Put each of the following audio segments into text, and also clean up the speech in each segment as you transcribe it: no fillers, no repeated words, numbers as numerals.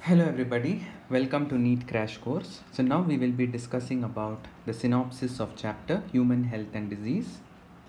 Hello everybody, welcome to NEET Crash Course. So now we will be discussing about the synopsis of chapter Human Health and Disease.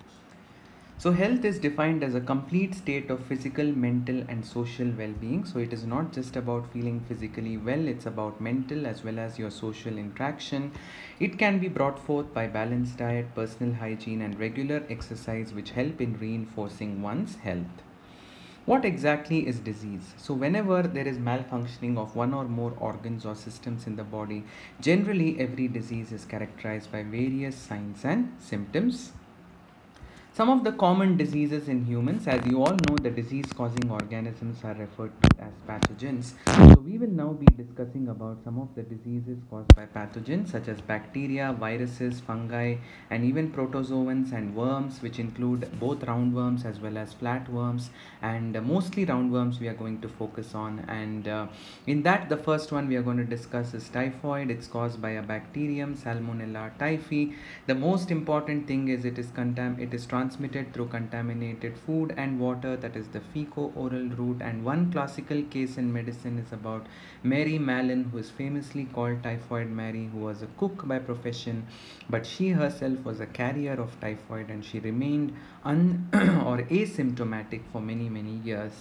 So health is defined as a complete state of physical, mental and social well-being. So it is not just about feeling physically well, it's about mental as well as your social interaction. It can be brought forth by balanced diet, personal hygiene and regular exercise which help in reinforcing one's health. What exactly is disease? So, whenever there is malfunctioning of one or more organs or systems in the body, generally every disease is characterized by various signs and symptoms. Some of the common diseases in humans, as you all know, the disease causing organisms are referred to as pathogens. So, we will now be discussing about some of the diseases caused by pathogens such as bacteria, viruses, fungi, and even protozoans and worms, which include both roundworms as well as flatworms. And mostly roundworms we are going to focus on. And in that, the first one we are going to discuss is typhoid. It's caused by a bacterium, Salmonella typhi. The most important thing is it is transmitted through contaminated food and water, that is the fecal-oral route. And one classical case in medicine is about Mary Mallon, who is famously called Typhoid Mary, who was a cook by profession, but she herself was a carrier of typhoid and she remained or asymptomatic for many years.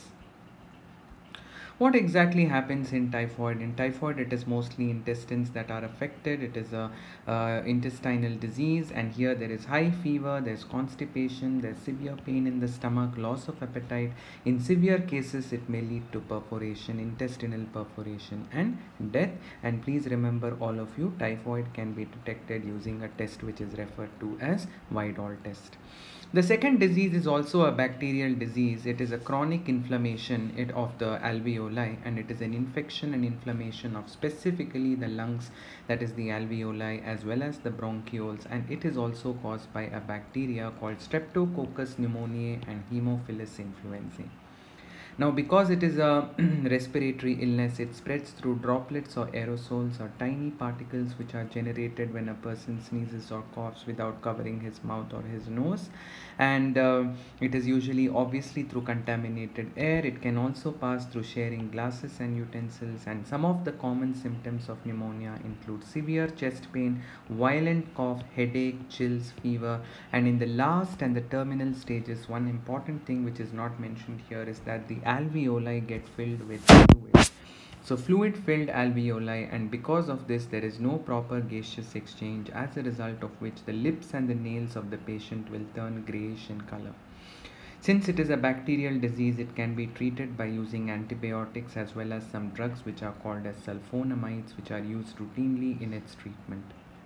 What exactly happens in typhoid? In typhoid, it is mostly intestines that are affected. It is a intestinal disease, and here there is high fever, there's constipation, there's severe pain in the stomach, loss of appetite. In severe cases, it may lead to perforation, intestinal perforation, and death. And please remember, all of you, typhoid can be detected using a test which is referred to as Widal test. The second disease is also a bacterial disease. It is a chronic inflammation of the alveoli, and it is an infection and inflammation of specifically the lungs, that is the alveoli, as well as the bronchioles, and it is also caused by a bacteria called Streptococcus pneumoniae and Haemophilus influenzae. Now, because it is a respiratory illness, it spreads through droplets or aerosols or tiny particles which are generated when a person sneezes or coughs without covering his mouth or his nose. And it is usually obviously through contaminated air. It can also pass through sharing glasses and utensils. And some of the common symptoms of pneumonia include severe chest pain, violent cough, headache, chills, fever. And in the last and the terminal stages, one important thing which is not mentioned here is that the alveoli get filled with fluid. So fluid filled alveoli, and because of this there is no proper gaseous exchange, as a result of which the lips and the nails of the patient will turn greyish in color. Since it is a bacterial disease, it can be treated by using antibiotics as well as some drugs which are called as sulfonamides, which are used routinely in its treatment.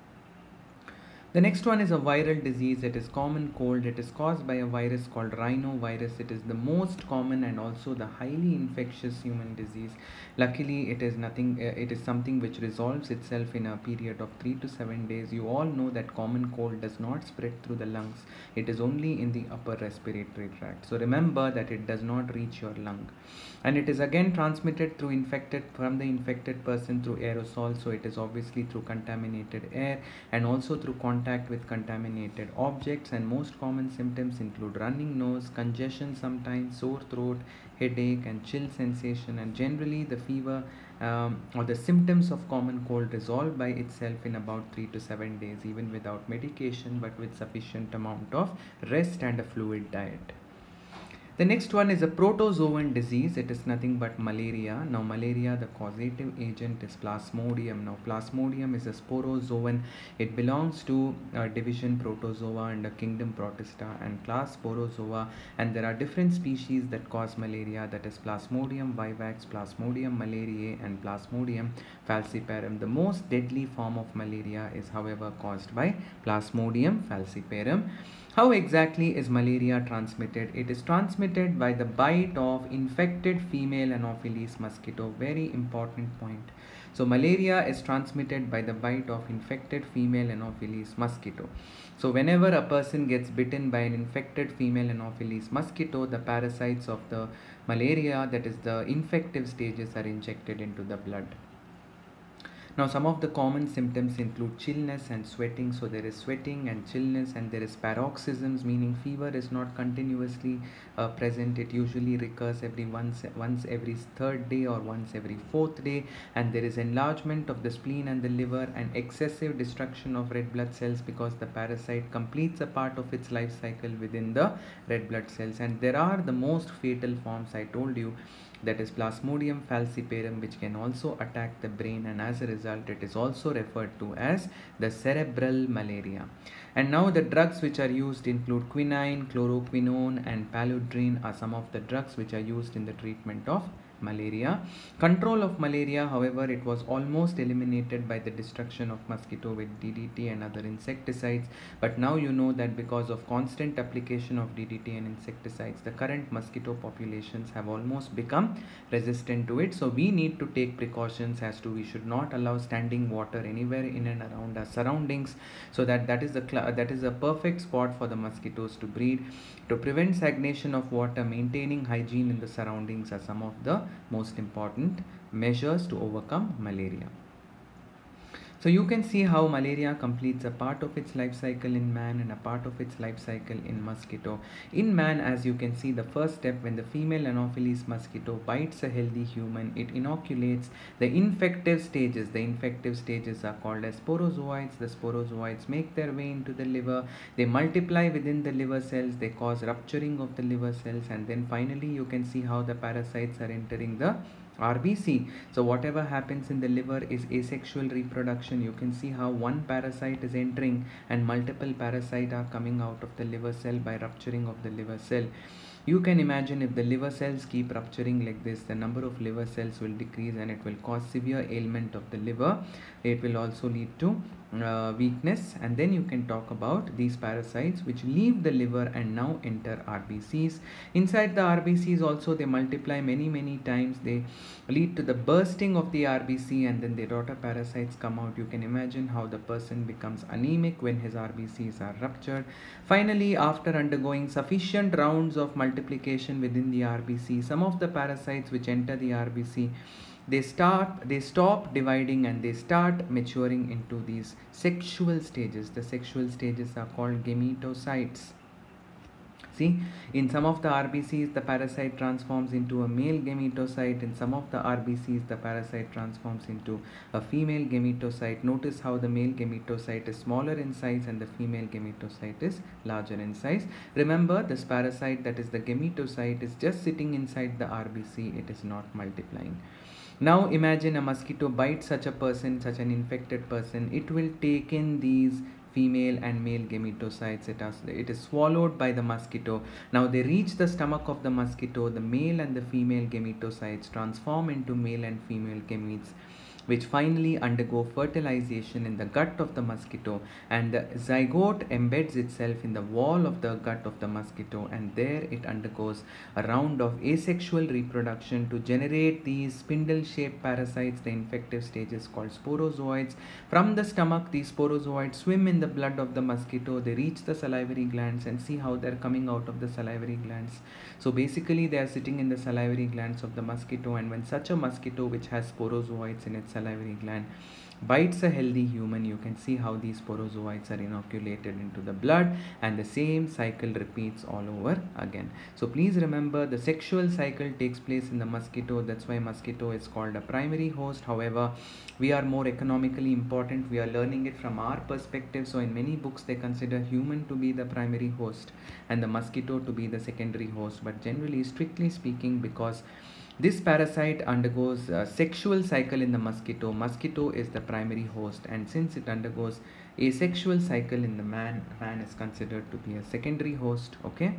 The next one is a viral disease. It is common cold. It is caused by a virus called rhinovirus. It is the most common and also the highly infectious human disease. Luckily, it is nothing. It is something which resolves itself in a period of 3 to 7 days. You all know that common cold does not spread through the lungs. It is only in the upper respiratory tract. So remember that it does not reach your lung, and it is again transmitted through from the infected person through aerosol. So it is obviously through contaminated air and also through contact with contaminated objects. And most common symptoms include running nose, congestion sometimes, sore throat, headache and chill sensation. And generally the fever or the symptoms of common cold resolve by itself in about 3 to 7 days, even without medication, but with sufficient amount of rest and a fluid diet. The next one is a protozoan disease. It is nothing but malaria. Now, malaria, the causative agent is Plasmodium. Now, Plasmodium is a sporozoan. It belongs to division Protozoa and the kingdom Protista and class Sporozoa. And there are different species that cause malaria, that is Plasmodium vivax, Plasmodium malariae, and Plasmodium falciparum. The most deadly form of malaria is, however, caused by Plasmodium falciparum. How exactly is malaria transmitted? It is transmitted by the bite of infected female Anopheles mosquito. Very important point. So malaria is transmitted by the bite of infected female Anopheles mosquito. So whenever a person gets bitten by an infected female Anopheles mosquito, the parasites of the malaria, that is the infective stages, are injected into the blood. Now, some of the common symptoms include chillness and sweating. So, there is sweating and chillness, and there is paroxysms, meaning fever is not continuously present. It usually recurs every once every third day or once every fourth day, and there is enlargement of the spleen and the liver and excessive destruction of red blood cells because the parasite completes a part of its life cycle within the red blood cells. And there are the most fatal forms I told you, that is Plasmodium falciparum, which can also attack the brain, and as a result it is also referred to as the cerebral malaria. And now the drugs which are used include quinine, chloroquinone and paludrine are some of the drugs which are used in the treatment of malaria. Control of malaria, however, it was almost eliminated by the destruction of mosquito with DDT and other insecticides. But now you know that because of constant application of DDT and insecticides, the current mosquito populations have almost become resistant to it. So we need to take precautions as to we should not allow standing water anywhere in and around our surroundings, so that is a perfect spot for the mosquitoes to breed. To prevent stagnation of water, maintaining hygiene in the surroundings are some of the most important measures to overcome malaria. So you can see how malaria completes a part of its life cycle in man and a part of its life cycle in mosquito. In man, as you can see, the first step, when the female Anopheles mosquito bites a healthy human, it inoculates the infective stages. The infective stages are called as sporozoites. The sporozoites make their way into the liver. They multiply within the liver cells. They cause rupturing of the liver cells, and then finally you can see how the parasites are entering the RBC. So whatever happens in the liver is asexual reproduction. You can see how one parasite is entering and multiple parasites are coming out of the liver cell by rupturing of the liver cell. You can imagine if the liver cells keep rupturing like this, the number of liver cells will decrease and it will cause severe ailment of the liver. It will also lead to weakness. And then you can talk about these parasites which leave the liver and now enter RBCs. Inside the RBCs also they multiply many times. They lead to the bursting of the RBC, and then the daughter parasites come out. You can imagine how the person becomes anemic when his RBCs are ruptured. Finally, after undergoing sufficient rounds of multiplication within the RBC, some of the parasites which enter the RBC, they stop dividing and they start maturing into these sexual stages. The sexual stages are called gametocytes. See, in some of the RBCs, the parasite transforms into a male gametocyte. In some of the RBCs, the parasite transforms into a female gametocyte. Notice how the male gametocyte is smaller in size and the female gametocyte is larger in size. Remember, this parasite, that is the gametocyte, is just sitting inside the RBC. It is not multiplying. Now imagine a mosquito bites such a person, such an infected person. It will take in these female and male gametocytes. It is swallowed by the mosquito. Now they reach the stomach of the mosquito. The male and the female gametocytes transform into male and female gametes, which finally undergo fertilization in the gut of the mosquito, and the zygote embeds itself in the wall of the gut of the mosquito, and there it undergoes a round of asexual reproduction to generate these spindle-shaped parasites, the infective stages called sporozoites. From the stomach, these sporozoites swim in the blood of the mosquito. They reach the salivary glands, and see how they're coming out of the salivary glands. So basically they are sitting in the salivary glands of the mosquito, and when such a mosquito which has sporozoites in its salivary gland bites a healthy human, you can see how these sporozoites are inoculated into the blood, and the same cycle repeats all over again. So please remember, the sexual cycle takes place in the mosquito. That's why mosquito is called a primary host. However, we are more economically important. We are learning it from our perspective. So in many books they consider human to be the primary host and the mosquito to be the secondary host. But generally, strictly speaking, because this parasite undergoes a sexual cycle in the mosquito is the primary host, and since it undergoes a sexual cycle in the man is considered to be a secondary host. Okay.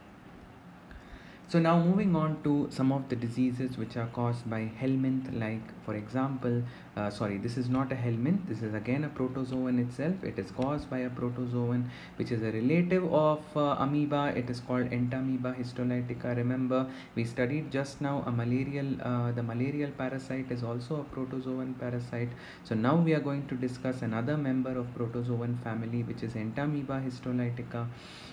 So now moving on to some of the diseases which are caused by helminth, like for example, this is not a helminth, this is again a protozoan itself. It is caused by a protozoan which is a relative of amoeba. It is called entamoeba histolytica. Remember, we studied just now a the malarial parasite is also a protozoan parasite. So now we are going to discuss another member of protozoan family, which is entamoeba histolytica.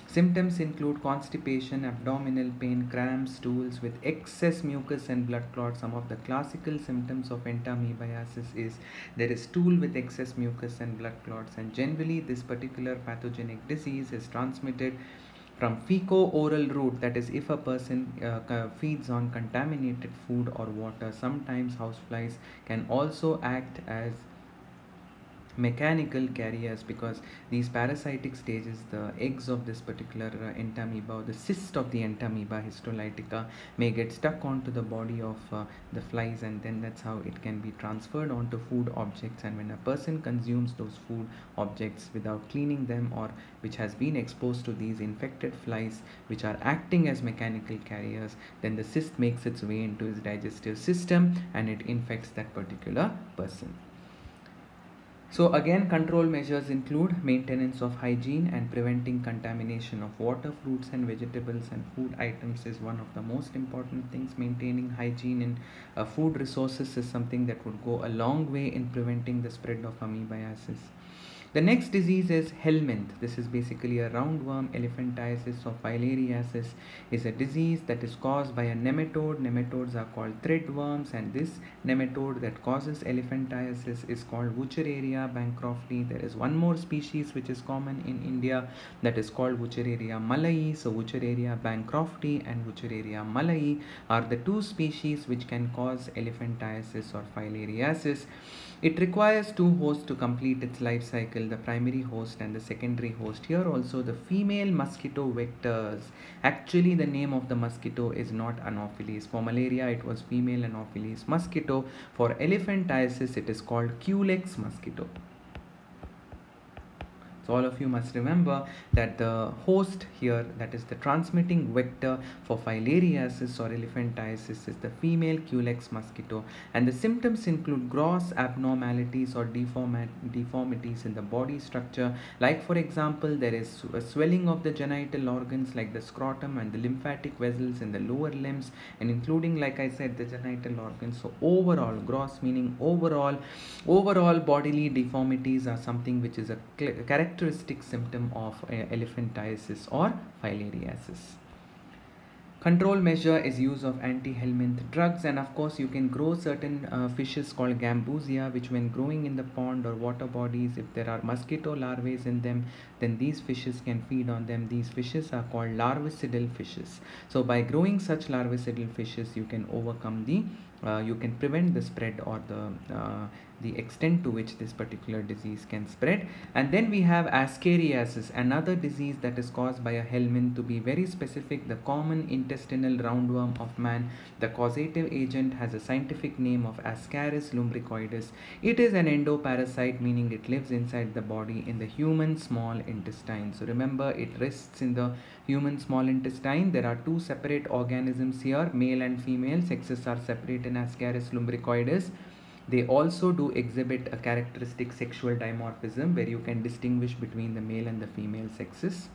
Symptoms include constipation, abdominal pain, cramps, stools with excess mucus and blood clots. Some of the classical symptoms of entamoebiasis is there is stool with excess mucus and blood clots, and generally this particular pathogenic disease is transmitted from fecal-oral route, that is if a person feeds on contaminated food or water. Sometimes houseflies can also act as mechanical carriers, because these parasitic stages, the eggs of this particular entamoeba, or the cyst of the entamoeba histolytica, may get stuck onto the body of the flies, and then that's how it can be transferred onto food objects. And when a person consumes those food objects without cleaning them, or which has been exposed to these infected flies which are acting as mechanical carriers, then the cyst makes its way into his digestive system and it infects that particular person. So again, control measures include maintenance of hygiene and preventing contamination of water, fruits and vegetables and food items is one of the most important things. Maintaining hygiene in food resources is something that would go a long way in preventing the spread of amoebiasis. The next disease is helminth. This is basically a roundworm. Elephantiasis or filariasis is a disease that is caused by a nematode. Nematodes are called threadworms, and this nematode that causes elephantiasis is called Wuchereria bancrofti. There is one more species which is common in India, that is called Wuchereria malayi. So Wuchereria bancrofti and Wuchereria malayi are the two species which can cause elephantiasis or filariasis. It requires two hosts to complete its life cycle, the primary host and the secondary host. Here also the female mosquito vectors. Actually the name of the mosquito is not Anopheles. For malaria it was female Anopheles mosquito. For elephantiasis it is called Culex mosquito. So all of you must remember that the host here, that is the transmitting vector for filariasis or elephantiasis, is the female Culex mosquito, and the symptoms include gross abnormalities or deformities in the body structure. Like for example, there is a swelling of the genital organs like the scrotum and the lymphatic vessels in the lower limbs, and including, like I said, the genital organs. So overall, gross meaning overall bodily deformities are something which is a characteristic symptom of elephantiasis or filariasis. Control measure is use of anti-helminth drugs, and of course you can grow certain fishes called gambusia, which when growing in the pond or water bodies, if there are mosquito larvae in them, then these fishes can feed on them. These fishes are called larvicidal fishes. So by growing such larvicidal fishes, you can overcome the you can prevent the spread or the extent to which this particular disease can spread. And then we have ascariasis, another disease that is caused by a helminth. To be very specific, the common intestinal roundworm of man. The causative agent has a scientific name of Ascaris lumbricoides. It is an endoparasite, meaning it lives inside the body in the human small intestine. So remember, it rests in the human small intestine. There are two separate organisms here, male and female. Sexes are separate in Ascaris lumbricoides. They also do exhibit a characteristic sexual dimorphism where you can distinguish between the male and the female sexes.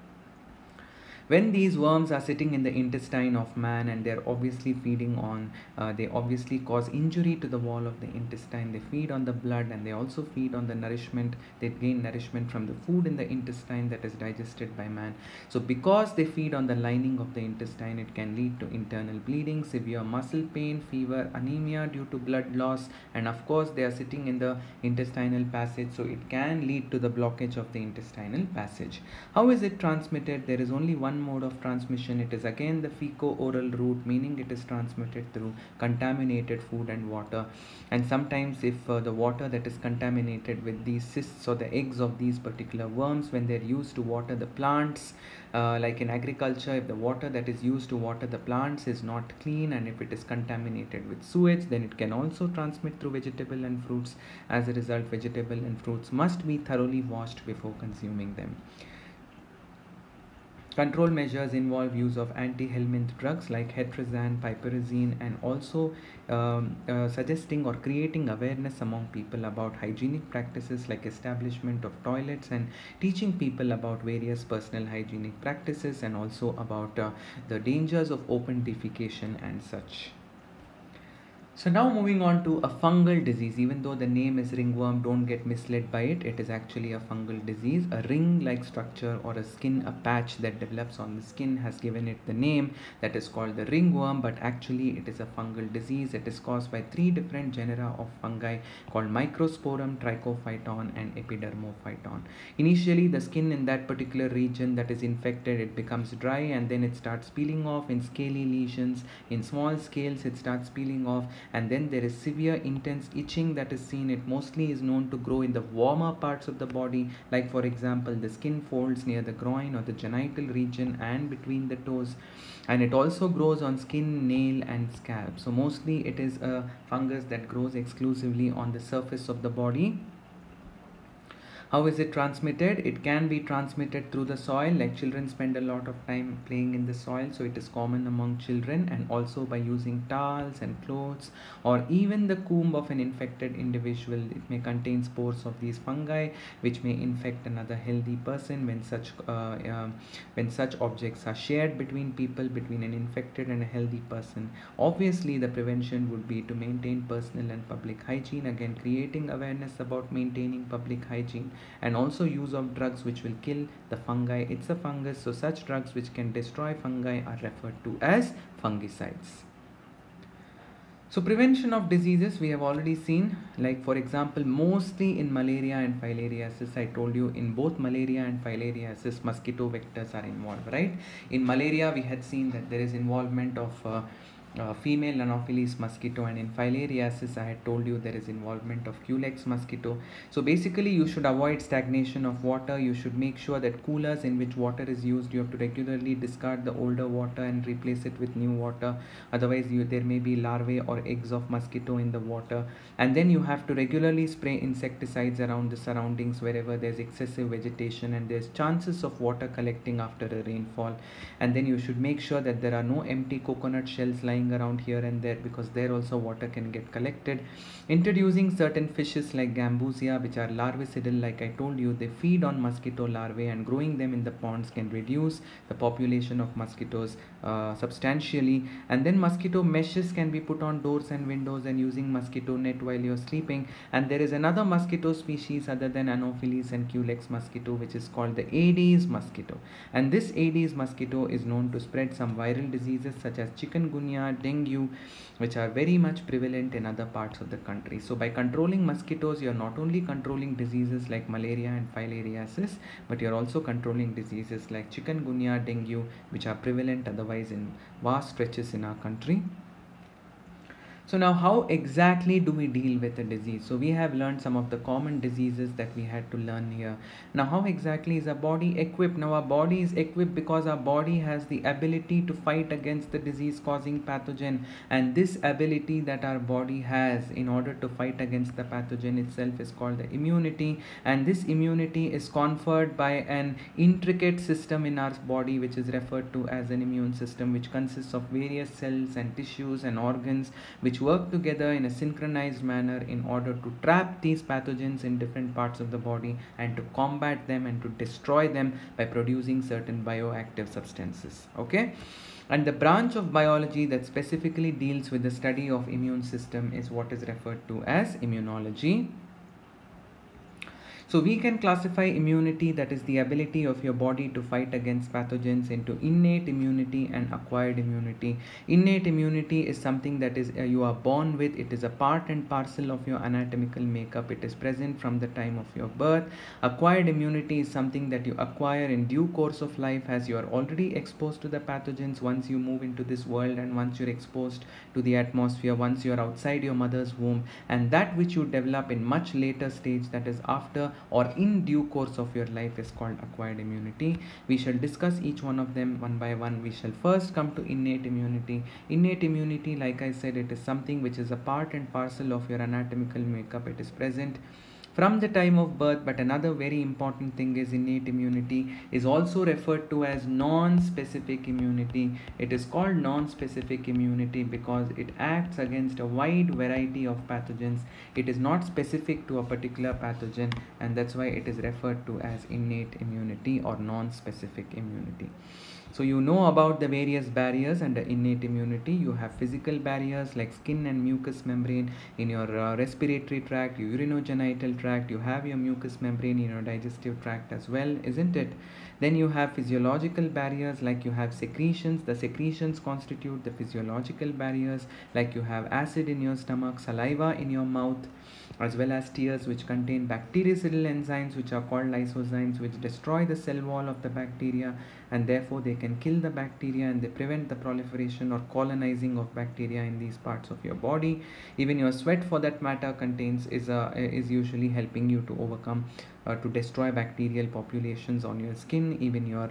When these worms are sitting in the intestine of man and they're obviously feeding on, they obviously cause injury to the wall of the intestine. They feed on the blood and they also feed on the nourishment. They gain nourishment from the food in the intestine that is digested by man. So because they feed on the lining of the intestine, it can lead to internal bleeding, severe muscle pain, fever, anemia due to blood loss, and of course they are sitting in the intestinal passage, so it can lead to the blockage of the intestinal passage. How is it transmitted? There is only one mode of transmission. It is again the fecal-oral route, meaning it is transmitted through contaminated food and water. And sometimes if the water that is contaminated with these cysts or the eggs of these particular worms, when they're used to water the plants, like in agriculture, if the water that is used to water the plants is not clean and if it is contaminated with sewage, then it can also transmit through vegetable and fruits. As a result, vegetable and fruits must be thoroughly washed before consuming them. Control measures involve use of anti-helminth drugs like hetrazane, piperazine, and also suggesting or creating awareness among people about hygienic practices like establishment of toilets and teaching people about various personal hygienic practices and also about the dangers of open defecation and such. So now moving on to a fungal disease. Even though the name is ringworm, don't get misled by it. It is actually a fungal disease. A ring-like structure or a patch that develops on the skin has given it the name that is called the ringworm, but actually it is a fungal disease. It is caused by three different genera of fungi called Microsporum, Trichophyton and Epidermophyton. Initially, the skin in that particular region that is infected, it becomes dry and then it starts peeling off in scaly lesions. In small scales, it starts peeling off, and then there is severe intense itching that is seen. It mostly is known to grow in the warmer parts of the body, like for example the skin folds near the groin or the genital region and between the toes, and it also grows on skin, nail and scalp. So mostly it is a fungus that grows exclusively on the surface of the body. How is it transmitted? It can be transmitted through the soil, like children spend a lot of time playing in the soil, so it is common among children, and also by using towels and clothes, or even the comb of an infected individual. It may contain spores of these fungi which may infect another healthy person when such objects are shared between people, between an infected and a healthy person. Obviously the prevention would be to maintain personal and public hygiene, again creating awareness about maintaining public hygiene, and also use of drugs which will kill the fungi. It's a fungus, so such drugs which can destroy fungi are referred to as fungicides. So prevention of diseases we have already seen, like for example mostly in malaria and filariasis. I told you in both malaria and filariasis mosquito vectors are involved, right? In malaria we had seen that there is involvement of female Anopheles mosquito, and in filariasis I had told you there is involvement of Culex mosquito. So basically you should avoid stagnation of water. You should make sure that coolers in which water is used, you have to regularly discard the older water and replace it with new water. Otherwise there may be larvae or eggs of mosquito in the water. And then you have to regularly spray insecticides around the surroundings wherever there's excessive vegetation and there's chances of water collecting after a rainfall. And then you should make sure that there are no empty coconut shells lying around here and there, because there also water can get collected. Introducing certain fishes like Gambusia, which are larvicidal, like I told you, they feed on mosquito larvae, and growing them in the ponds can reduce the population of mosquitoes substantially. And then mosquito meshes can be put on doors and windows, and using mosquito net while you're sleeping. And there is another mosquito species other than Anopheles and Culex mosquito which is called the Aedes mosquito, and this Aedes mosquito is known to spread some viral diseases such as chikungunya, dengue, which are very much prevalent in other parts of the country. So by controlling mosquitoes, you're not only controlling diseases like malaria and filariasis, but you're also controlling diseases like chikungunya, dengue, which are prevalent otherwise in vast stretches in our country. So now how exactly do we deal with a disease? So we have learned some of the common diseases that we had to learn here. Now how exactly is our body equipped? Now our body is equipped because our body has the ability to fight against the disease causing pathogen, and this ability that our body has in order to fight against the pathogen itself is called the immunity, and this immunity is conferred by an intricate system in our body which is referred to as an immune system, which consists of various cells and tissues and organs which work together in a synchronized manner in order to trap these pathogens in different parts of the body and to combat them and to destroy them by producing certain bioactive substances. Okay, and the branch of biology that specifically deals with the study of immune system is what is referred to as immunology. So we can classify immunity, that is the ability of your body to fight against pathogens, into innate immunity and acquired immunity. Innate immunity is something that is you are born with. It is a part and parcel of your anatomical makeup. It is present from the time of your birth. Acquired immunity is something that you acquire in due course of life as you are already exposed to the pathogens once you move into this world, and once you're exposed to the atmosphere, once you're outside your mother's womb, and that which you develop in much later stage, that is after or in due course of your life, is called acquired immunity. We shall discuss each one of them one by one. We shall first come to innate immunity. Innate immunity, like I said, it is something which is a part and parcel of your anatomical makeup. It is present from the time of birth. But another very important thing is innate immunity is also referred to as non-specific immunity. It is called non-specific immunity because it acts against a wide variety of pathogens. It is not specific to a particular pathogen, and that's why it is referred to as innate immunity or non-specific immunity. So you know about the various barriers under innate immunity. You have physical barriers like skin and mucous membrane in your respiratory tract, your urinogenital tract. You have your mucous membrane in your digestive tract as well, isn't it? Then you have physiological barriers like you have secretions. The secretions constitute the physiological barriers, like you have acid in your stomach, saliva in your mouth, as well as tears which contain bactericidal enzymes which are called lysozymes, which destroy the cell wall of the bacteria, and therefore they can kill the bacteria and they prevent the proliferation or colonizing of bacteria in these parts of your body. Even your sweat, for that matter, contains is usually helping you to overcome to destroy bacterial populations on your skin. Even your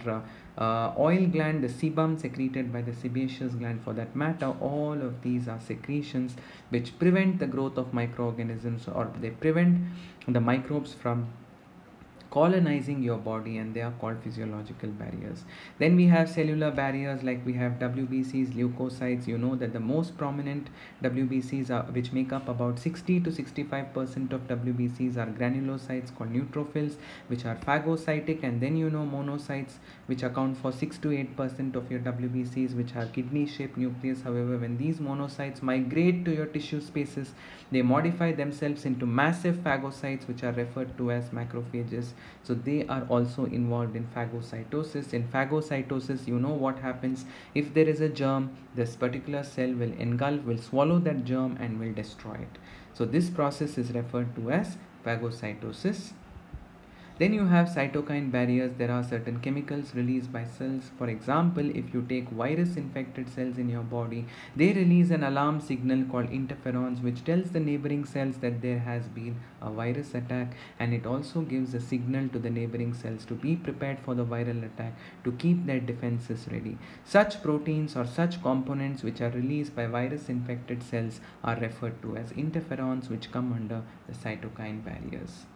oil gland, the sebum secreted by the sebaceous gland, for that matter, all of these are secretions which prevent the growth of microorganisms, or they prevent the microbes from colonizing your body, and they are called physiological barriers. Then we have cellular barriers like we have WBCs, leukocytes. You know that the most prominent WBCs are, which make up about 60 to 65% of WBCs, are granulocytes called neutrophils, which are phagocytic, and then you know monocytes, which account for 6 to 8% of your WBCs, which are kidney shaped nucleus. However, when these monocytes migrate to your tissue spaces, they modify themselves into massive phagocytes, which are referred to as macrophages. So they are also involved in phagocytosis. In phagocytosis, you know what happens. If there is a germ, this particular cell will engulf, will swallow that germ and will destroy it. So this process is referred to as phagocytosis. Then you have cytokine barriers. There are certain chemicals released by cells. For example, if you take virus infected cells in your body, they release an alarm signal called interferons, which tells the neighboring cells that there has been a virus attack, and it also gives a signal to the neighboring cells to be prepared for the viral attack, to keep their defenses ready. Such proteins or such components which are released by virus infected cells are referred to as interferons, which come under the cytokine barriers.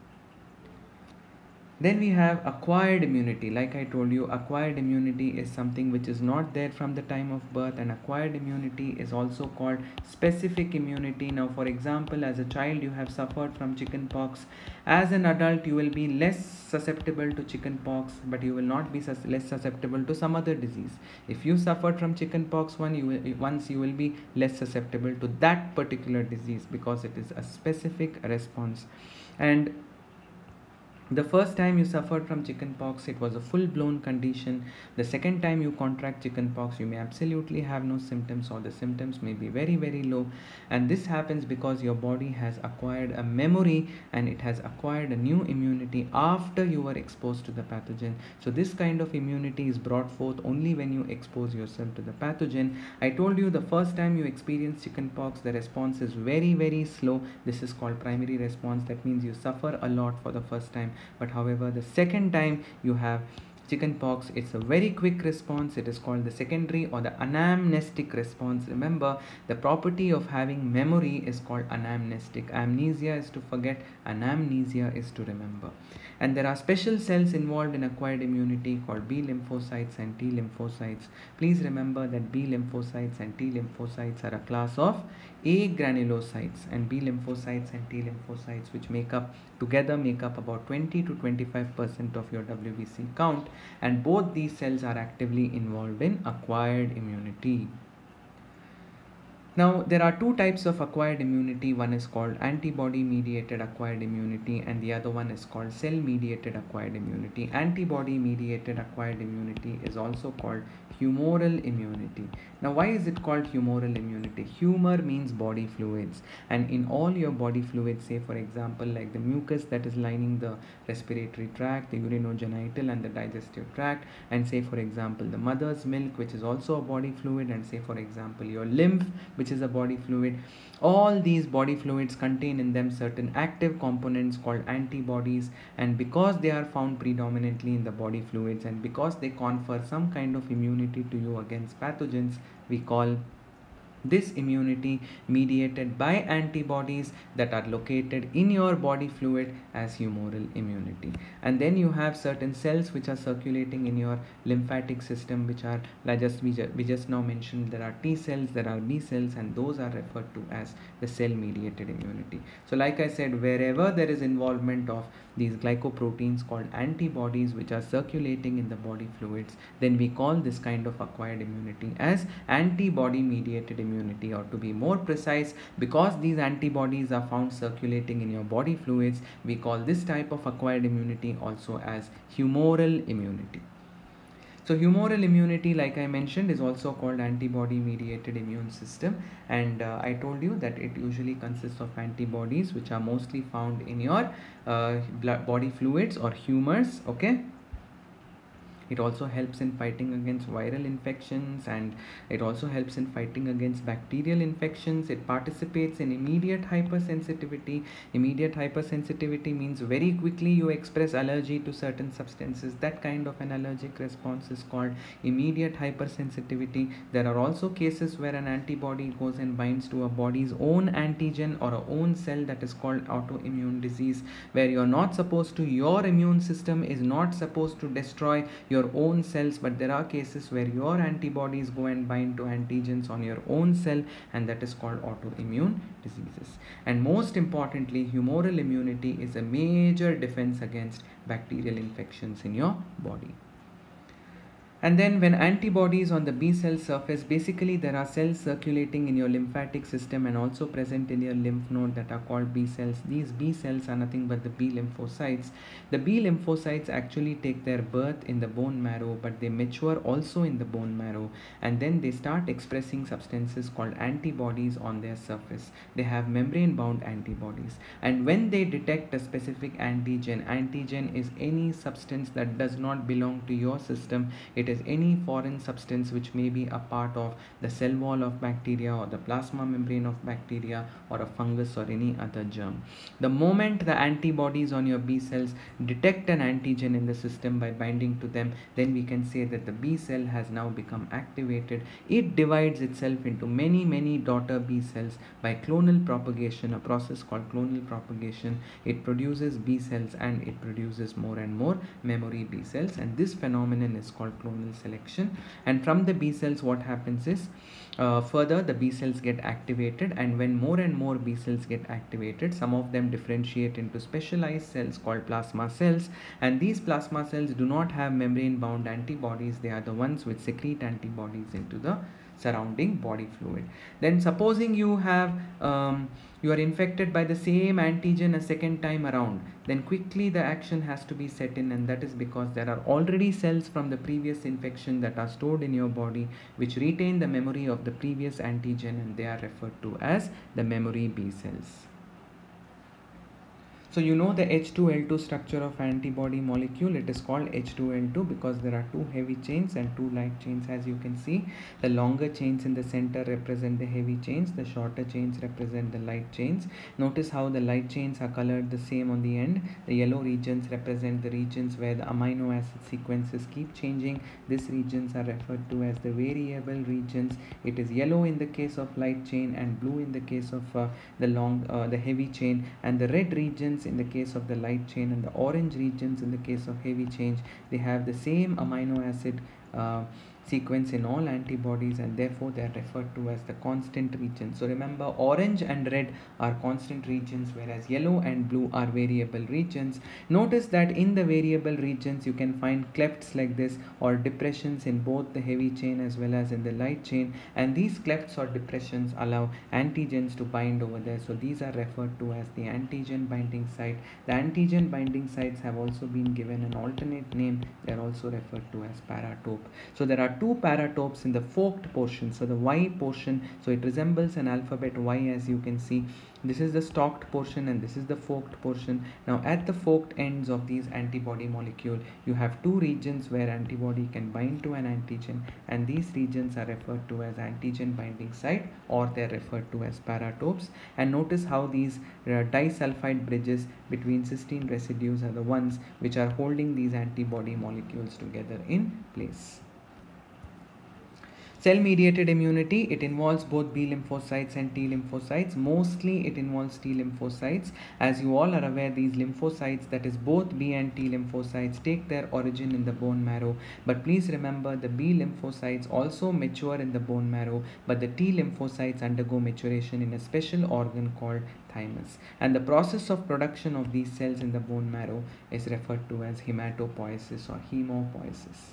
Then we have acquired immunity. Like I told you, acquired immunity is something which is not there from the time of birth, and acquired immunity is also called specific immunity. Now, for example, as a child you have suffered from chicken pox. As an adult you will be less susceptible to chicken pox, but you will not be less susceptible to some other disease. If you suffered from chicken pox once, you will be less susceptible to that particular disease, because it is a specific response. And the first time you suffered from chickenpox, it was a full-blown condition. The second time you contract chickenpox, you may absolutely have no symptoms, or the symptoms may be very, very low. And this happens because your body has acquired a memory, and it has acquired a new immunity after you were exposed to the pathogen. So this kind of immunity is brought forth only when you expose yourself to the pathogen. I told you the first time you experience chickenpox, the response is very, very slow. This is called primary response. That means you suffer a lot for the first time. But however, the second time you have chickenpox, it's a very quick response. It is called the secondary or the anamnestic response. Remember, the property of having memory is called anamnestic. Amnesia is to forget, anamnesia is to remember. And there are special cells involved in acquired immunity called B lymphocytes and T lymphocytes. Please remember that B lymphocytes and T lymphocytes are a class of A granulocytes, and B lymphocytes and T lymphocytes, which together make up about 20 to 25% of your WBC count, and both these cells are actively involved in acquired immunity. Now, there are two types of acquired immunity. One is called antibody mediated acquired immunity, and the other one is called cell mediated acquired immunity. Antibody mediated acquired immunity is also called humoral immunity. Now, why is it called humoral immunity? Humor means body fluids, and in all your body fluids, say for example like the mucus that is lining the respiratory tract, the urinogenital and the digestive tract, and say for example the mother's milk, which is also a body fluid, and say for example your lymph, which is a body fluid. All these body fluids contain in them certain active components called antibodies, and because they are found predominantly in the body fluids, and because they confer some kind of immunity to you against pathogens, we call This immunity mediated by antibodies that are located in your body fluid as humoral immunity. And then you have certain cells which are circulating in your lymphatic system, which are like we just now mentioned. There are T cells, there are B cells, and those are referred to as the cell mediated immunity. So like I said, wherever there is involvement of these glycoproteins called antibodies which are circulating in the body fluids, then we call this kind of acquired immunity as antibody mediated immunity, or to be more precise, because these antibodies are found circulating in your body fluids, we call this type of acquired immunity also as humoral immunity. So humoral immunity, like I mentioned, is also called antibody mediated immune system, and I told you that it usually consists of antibodies which are mostly found in your body fluids or humors. Okay, it also helps in fighting against viral infections, and it also helps in fighting against bacterial infections. It participates in immediate hypersensitivity. Immediate hypersensitivity means very quickly you express allergy to certain substances. That kind of an allergic response is called immediate hypersensitivity. There are also cases where an antibody goes and binds to a body's own antigen or a own cell, that is called autoimmune disease, where you're not supposed to, your immune system is not supposed to destroy your own cells, but there are cases where your antibodies go and bind to antigens on your own cell, and that is called autoimmune diseases. And most importantly, humoral immunity is a major defense against bacterial infections in your body. And then when antibodies on the B cell surface, basically there are cells circulating in your lymphatic system and also present in your lymph node that are called B cells. These B cells are nothing but the B lymphocytes. The B lymphocytes actually take their birth in the bone marrow, but they mature also in the bone marrow, and then they start expressing substances called antibodies on their surface. They have membrane bound antibodies, and when they detect a specific antigen is any substance that does not belong to your system. It is any foreign substance which may be a part of the cell wall of bacteria or the plasma membrane of bacteria or a fungus or any other germ. The moment the antibodies on your B cells detect an antigen in the system by binding to them, then we can say that the B cell has now become activated. It divides itself into many daughter B cells by clonal propagation, a process called clonal propagation. It produces B cells and it produces more and more memory B cells, and this phenomenon is called clonal selection. And from the B cells, what happens is further the B cells get activated, and when more and more B cells get activated, some of them differentiate into specialized cells called plasma cells, and these plasma cells do not have membrane bound antibodies. They are the ones which secrete antibodies into the surrounding body fluid. Then supposing you have you are infected by the same antigen a second time around, then quickly the action has to be set in, and that is because there are already cells from the previous infection that are stored in your body which retain the memory of the previous antigen, and they are referred to as the memory B cells. So you know the H2L2 structure of antibody molecule. It is called H2L2 because there are two heavy chains and two light chains. As you can see, the longer chains in the center represent the heavy chains, the shorter chains represent the light chains. Notice how the light chains are colored the same on the end. The yellow regions represent the regions where the amino acid sequences keep changing. These regions are referred to as the variable regions. It is yellow in the case of light chain and blue in the case of the heavy chain, and the red regions in the case of the light chain and the orange regions in the case of heavy chain. They have the same amino acid sequence in all antibodies, and therefore they are referred to as the constant regions. So remember, orange and red are constant regions, whereas yellow and blue are variable regions. Notice that in the variable regions you can find clefts like this, or depressions in both the heavy chain as well as in the light chain, and these clefts or depressions allow antigens to bind over there. So these are referred to as the antigen binding site. The antigen binding sites have also been given an alternate name. They are also referred to as paratope. So there are two paratopes in the forked portion. So the Y portion, so it resembles an alphabet Y, as you can see. This is the stalked portion and this is the forked portion. Now at the forked ends of these antibody molecule, you have two regions where antibody can bind to an antigen, and these regions are referred to as antigen binding site, or they are referred to as paratopes. And notice how these disulfide bridges between cysteine residues are the ones which are holding these antibody molecules together in place. Cell-mediated immunity, it involves both B lymphocytes and T lymphocytes. Mostly it involves T lymphocytes. As you all are aware, these lymphocytes, that is both B and T lymphocytes, take their origin in the bone marrow. But please remember, the B lymphocytes also mature in the bone marrow, but the T lymphocytes undergo maturation in a special organ called thymus. And the process of production of these cells in the bone marrow is referred to as hematopoiesis or hemopoiesis.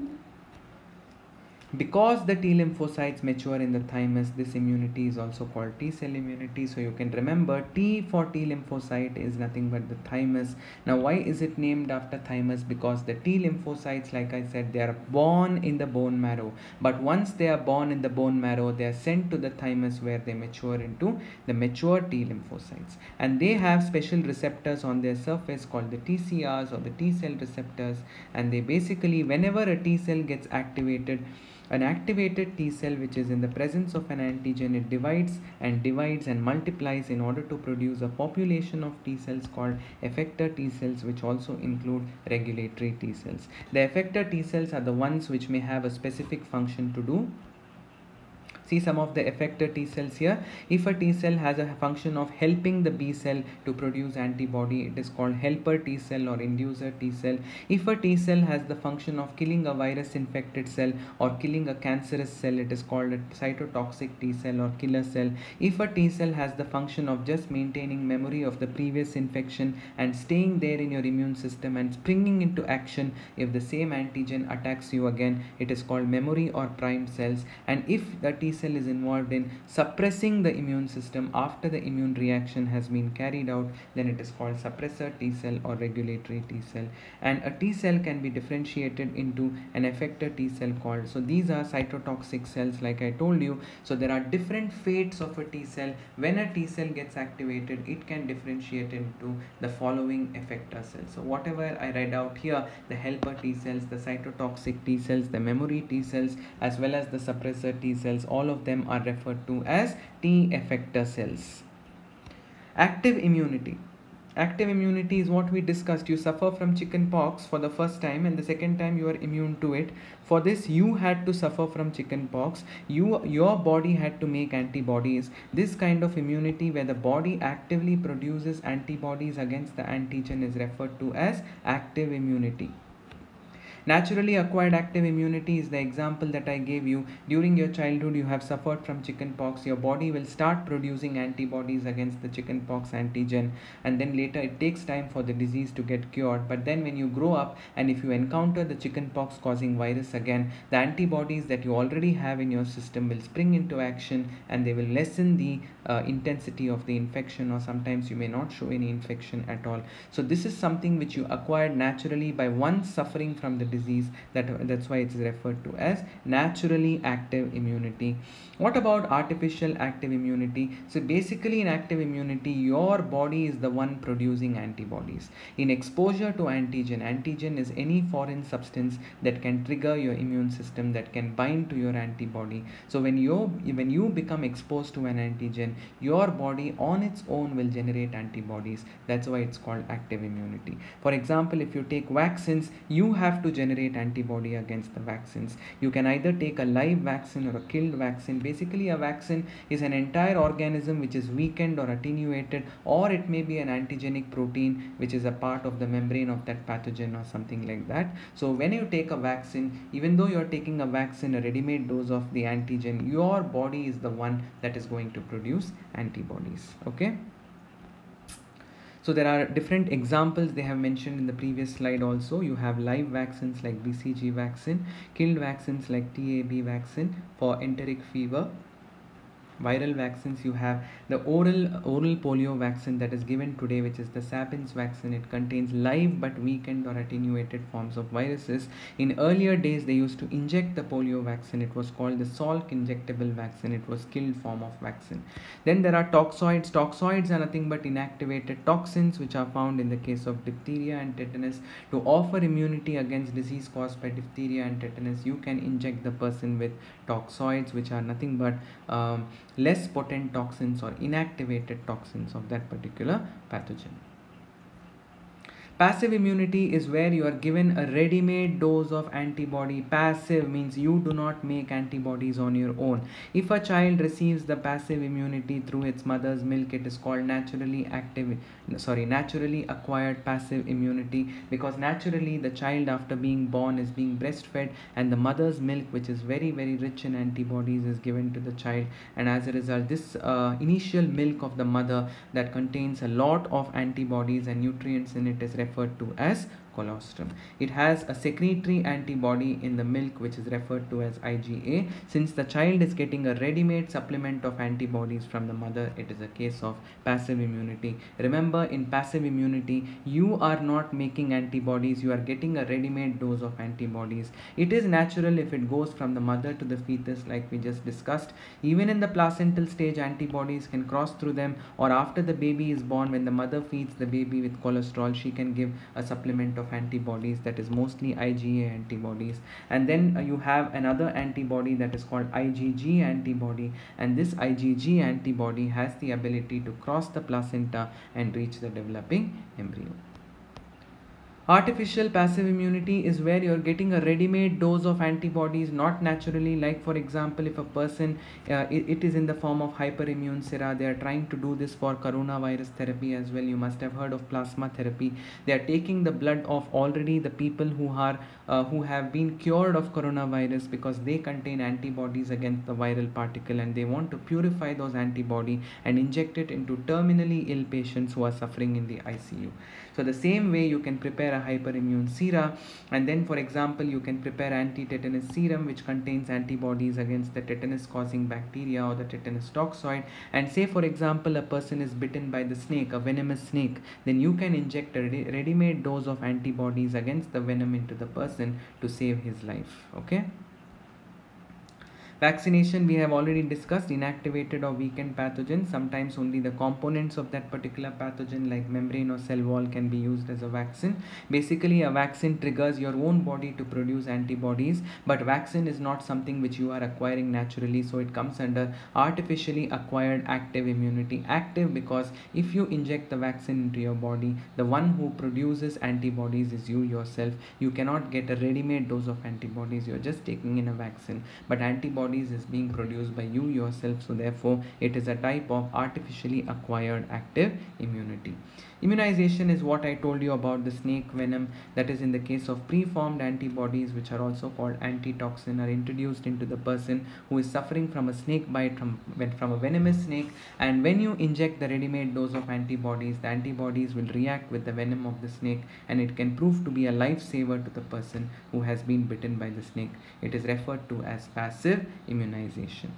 Because the T lymphocytes mature in the thymus, this immunity is also called T cell immunity. So you can remember, T for T lymphocyte is nothing but the thymus. Now why is it named after thymus? Because the T lymphocytes, like I said, they are born in the bone marrow. But once they are born in the bone marrow, they are sent to the thymus where they mature into the mature T lymphocytes. And they have special receptors on their surface called the TCRs or the T cell receptors. And they basically, whenever a T cell gets activated, an activated T cell, which is in the presence of an antigen, it divides and multiplies in order to produce a population of T cells called effector T cells, which also include regulatory T cells. The effector T cells are the ones which may have a specific function to do. See some of the effector T cells here. If a T cell has a function of helping the B cell to produce antibody, it is called helper T cell or inducer T cell. If a T cell has the function of killing a virus infected cell or killing a cancerous cell, it is called a cytotoxic T cell or killer cell. If a T cell has the function of just maintaining memory of the previous infection and staying there in your immune system and springing into action if the same antigen attacks you again, it is called memory or primed cells. And if the T cell is involved in suppressing the immune system after the immune reaction has been carried out, then it is called suppressor T cell or regulatory T cell. And a T cell can be differentiated into an effector T cell called, so these are cytotoxic cells, like I told you. So there are different fates of a T cell. When a T cell gets activated, it can differentiate into the following effector cells. So whatever I read out here, the helper T cells, the cytotoxic T cells, the memory T cells, as well as the suppressor T cells, all of them are referred to as T effector cells. Active immunity. Active immunity is what we discussed. You suffer from chicken pox for the first time and the second time you are immune to it. For this, you had to suffer from chicken pox. Your body had to make antibodies. This kind of immunity where the body actively produces antibodies against the antigen is referred to as active immunity. Naturally acquired active immunity is the example that I gave you. During your childhood, you have suffered from chickenpox. Your body will start producing antibodies against the chickenpox antigen, and then later it takes time for the disease to get cured. But then when you grow up and if you encounter the chickenpox causing virus again, the antibodies that you already have in your system will spring into action and they will lessen the intensity of the infection, or sometimes you may not show any infection at all. So this is something which you acquired naturally by once suffering from the disease. That's why it's referred to as naturally active immunity. What about artificial active immunity? So basically in active immunity, your body is the one producing antibodies. In exposure to antigen is any foreign substance that can trigger your immune system, that can bind to your antibody. So when you become exposed to an antigen, your body on its own will generate antibodies. That's why it's called active immunity. For example, if you take vaccines, you have to generate antibody against the vaccines. You can either take a live vaccine or a killed vaccine. Basically, a vaccine is an entire organism which is weakened or attenuated, or it may be an antigenic protein which is a part of the membrane of that pathogen or something like that. So when you take a vaccine, even though you're taking a vaccine, a ready-made dose of the antigen, your body is the one that is going to produce antibodies. Okay. So there are different examples they have mentioned in the previous slide also. You have live vaccines like BCG vaccine, killed vaccines like TAB vaccine for enteric fever. Viral vaccines, you have the oral polio vaccine that is given today, which is the Sabin's vaccine. It contains live but weakened or attenuated forms of viruses. In earlier days, they used to inject the polio vaccine. It was called the Salk injectable vaccine. It was killed form of vaccine. Then there are toxoids. Toxoids are nothing but inactivated toxins which are found in the case of diphtheria and tetanus. To offer immunity against disease caused by diphtheria and tetanus, you can inject the person with toxoids, which are nothing but less potent toxins or inactivated toxins of that particular pathogen. Passive immunity is where you are given a ready-made dose of antibody. Passive means you do not make antibodies on your own. If a child receives the passive immunity through its mother's milk, it is called naturally acquired passive immunity, because naturally the child after being born is being breastfed, and the mother's milk, which is very very rich in antibodies, is given to the child, and as a result this initial milk of the mother that contains a lot of antibodies and nutrients in it is referred to as colostrum. It has a secretory antibody in the milk which is referred to as IgA. Since the child is getting a ready-made supplement of antibodies from the mother, it is a case of passive immunity. Remember, in passive immunity, you are not making antibodies, you are getting a ready-made dose of antibodies. It is natural if it goes from the mother to the fetus, like we just discussed. Even in the placental stage, antibodies can cross through them, or after the baby is born, when the mother feeds the baby with cholesterol, she can give a supplement of antibodies, that is mostly IgA antibodies. And then you have another antibody that is called IgG antibody, and this IgG antibody has the ability to cross the placenta and reach the developing embryo. Artificial passive immunity is where you're getting a ready-made dose of antibodies, not naturally. Like for example, if a person, it is in the form of hyperimmune sera. They are trying to do this for coronavirus therapy as well. You must have heard of plasma therapy. They are taking the blood of already the people who have been cured of coronavirus, because they contain antibodies against the viral particle, and they want to purify those antibodies and inject it into terminally ill patients who are suffering in the ICU. So the same way you can prepare a hyperimmune sera, and then for example you can prepare anti-tetanus serum which contains antibodies against the tetanus causing bacteria or the tetanus toxoid, and say for example a person is bitten by the snake, a venomous snake, then you can inject a ready-made dose of antibodies against the venom into the person to save his life. Okay. Vaccination we have already discussed. Inactivated or weakened pathogens, sometimes only the components of that particular pathogen like membrane or cell wall can be used as a vaccine. Basically a vaccine triggers your own body to produce antibodies, but vaccine is not something which you are acquiring naturally, so it comes under artificially acquired active immunity. Active because if you inject the vaccine into your body, the one who produces antibodies is you yourself. You cannot get a ready-made dose of antibodies, you are just taking in a vaccine, but antibodies is being produced by you yourself, so therefore it is a type of artificially acquired active immunity. Immunization is what I told you about the snake venom, that is in the case of preformed antibodies, which are also called antitoxin, are introduced into the person who is suffering from a snake bite from a venomous snake, and when you inject the ready-made dose of antibodies, the antibodies will react with the venom of the snake, and it can prove to be a lifesaver to the person who has been bitten by the snake. It is referred to as passive immunization.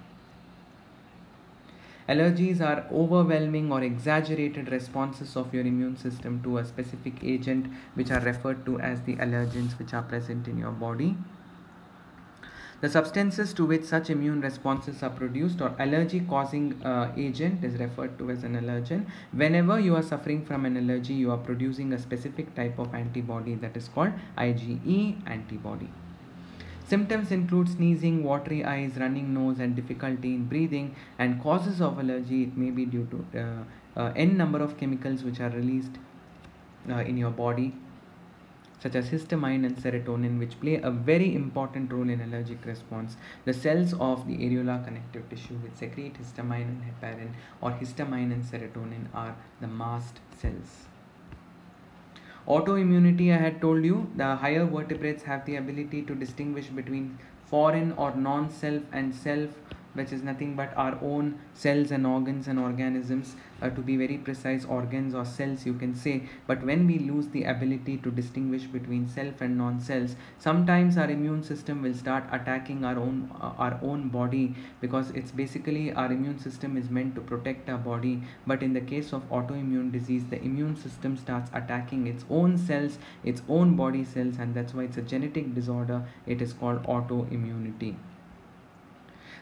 Allergies are overwhelming or exaggerated responses of your immune system to a specific agent, which are referred to as the allergens which are present in your body. The substances to which such immune responses are produced or allergy causing agent is referred to as an allergen. Whenever you are suffering from an allergy, you are producing a specific type of antibody that is called IgE antibody. Symptoms include sneezing, watery eyes, running nose, and difficulty in breathing. And causes of allergy, it may be due to n number of chemicals which are released in your body, such as histamine and serotonin, which play a very important role in allergic response. The cells of the areolar connective tissue which secrete histamine and heparin, or histamine and serotonin, are the mast cells. Autoimmunity, I had told you, the higher vertebrates have the ability to distinguish between foreign or non-self and self, which is nothing but our own cells and organs and organisms, to be very precise, organs or cells you can say. But when we lose the ability to distinguish between self and non-cells, sometimes our immune system will start attacking our own body, because it's basically, our immune system is meant to protect our body, but in the case of autoimmune disease, the immune system starts attacking its own cells, its own body cells, and that's why it's a genetic disorder. It is called autoimmunity.